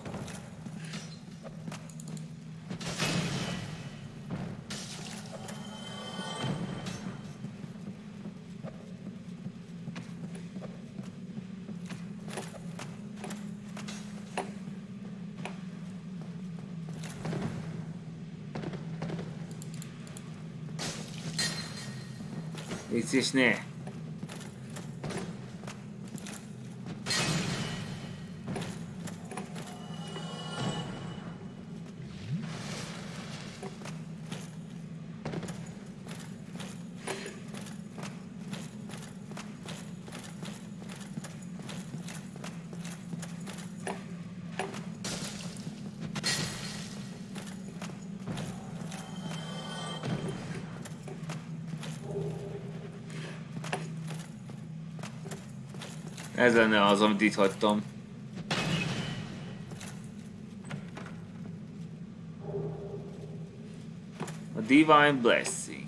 Itt is ne. Ez lenne az, amit itt hagytam. A Divine Blessing.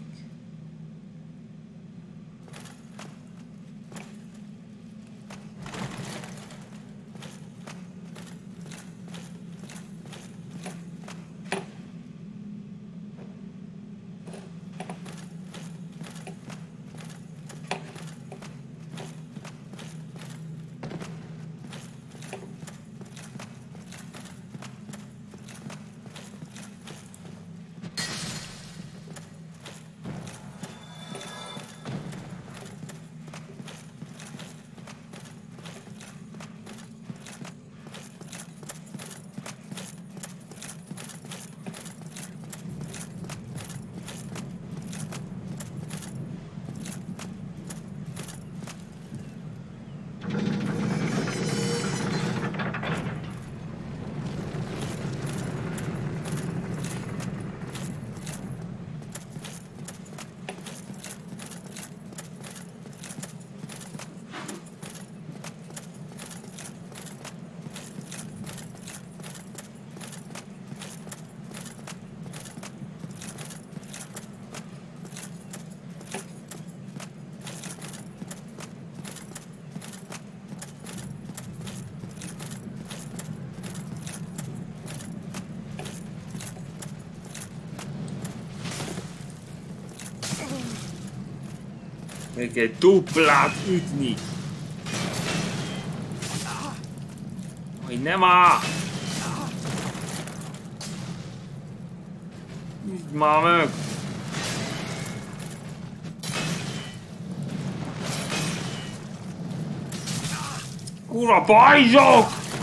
Meg kell duplát ütni. Hogy nem áll! Nyisd már meg! Kurva pajzsok!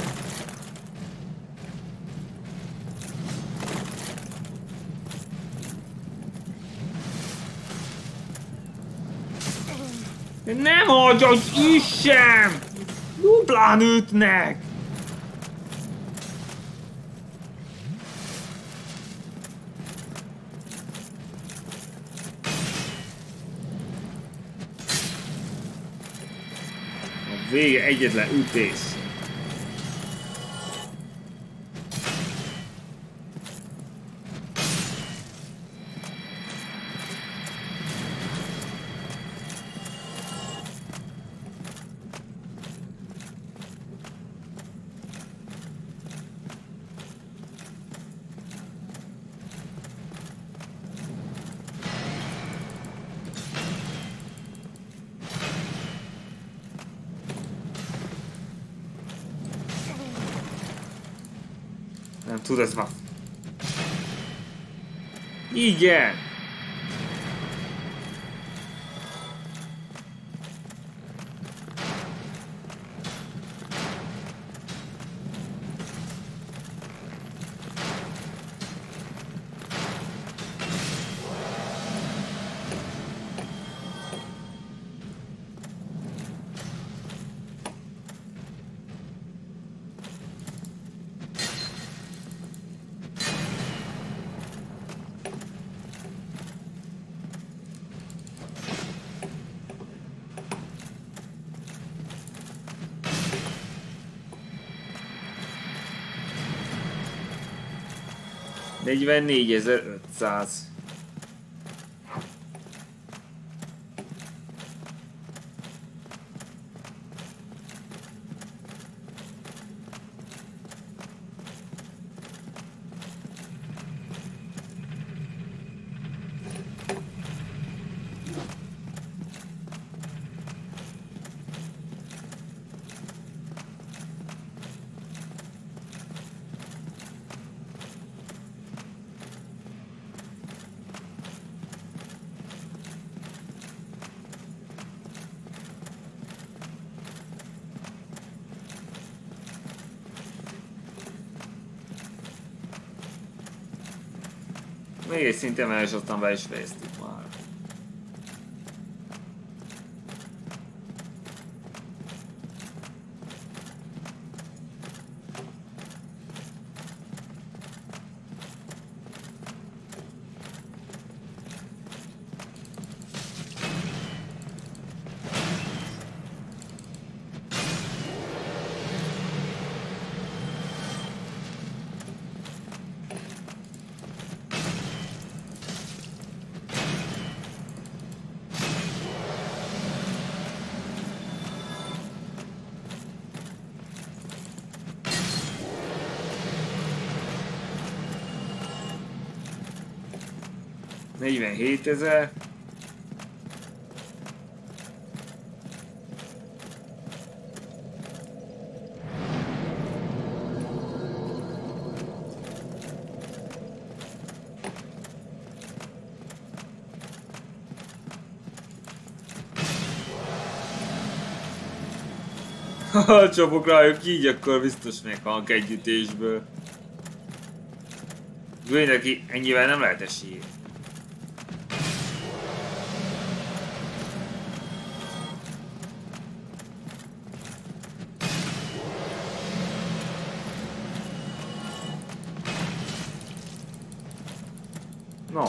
Nem hagyja, hogy üssem! Duplán ütnek! A vége egyetlen ütés. Nem tud ez már. Igen! negyvennégyezer-ötszáz. Még egy szinten már, és aztán be is fejeztük már. negyvenhétezer. Ha csapok rájuk így, akkor biztos meghalnak együttésből. Neki ennyivel nem lehet esély. No.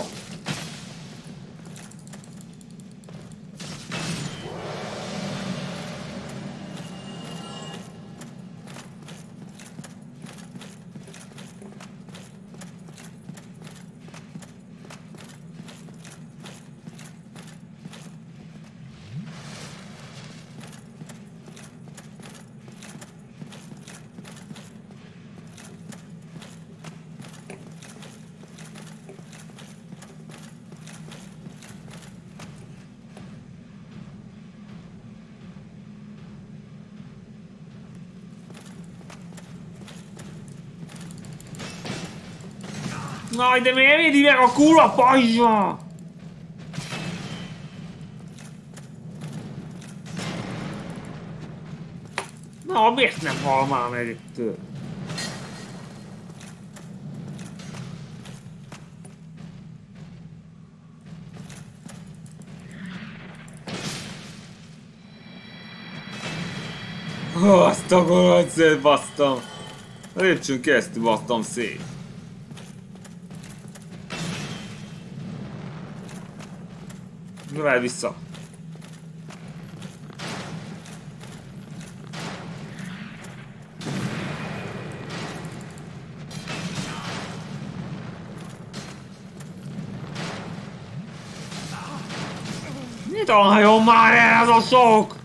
Aj, de miért védi meg a kurva pajzsa? Na Na, miért nem hal már meg ettől? Oh, azt a golocét basztam! A lépcsőn keresztül basztam szét. Növelj vissza! Mit halljon már el ez a sok?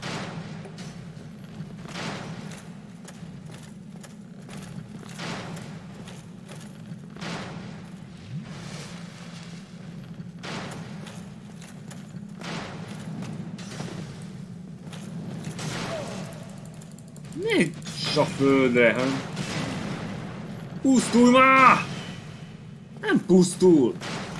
Nincs a földre, hanem... Pusztulj már! Nem pusztul!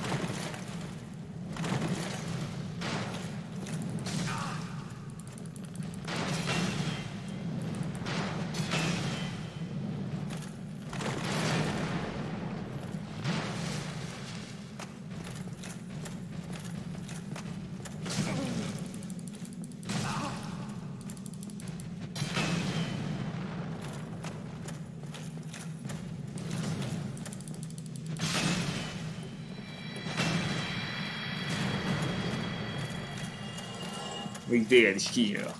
Még téged is kinyílak.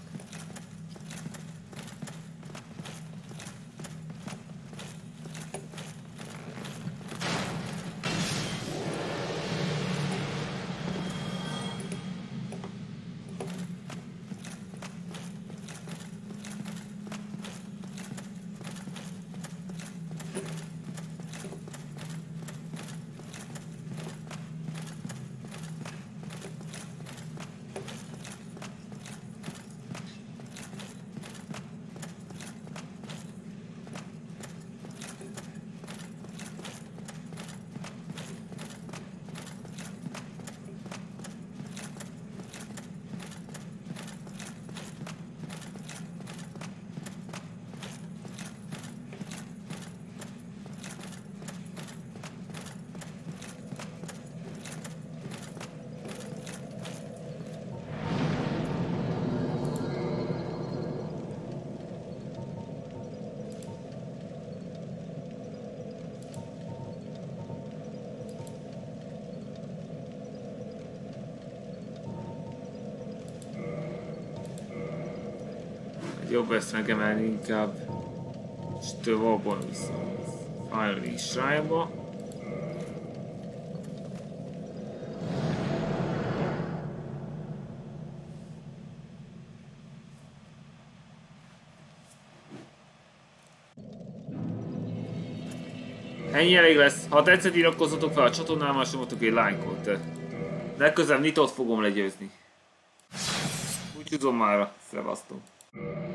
Jobb ezt megemelni inkább. És több abból vissza. Firing Shrine-ba. Ennyi elég lesz. Ha tetszett, iratkozzatok fel a csatornámmal, és nyomjatok egy lájkot. Legközelebb Nitot fogom legyőzni. Úgy tudom mára. Szevasztok.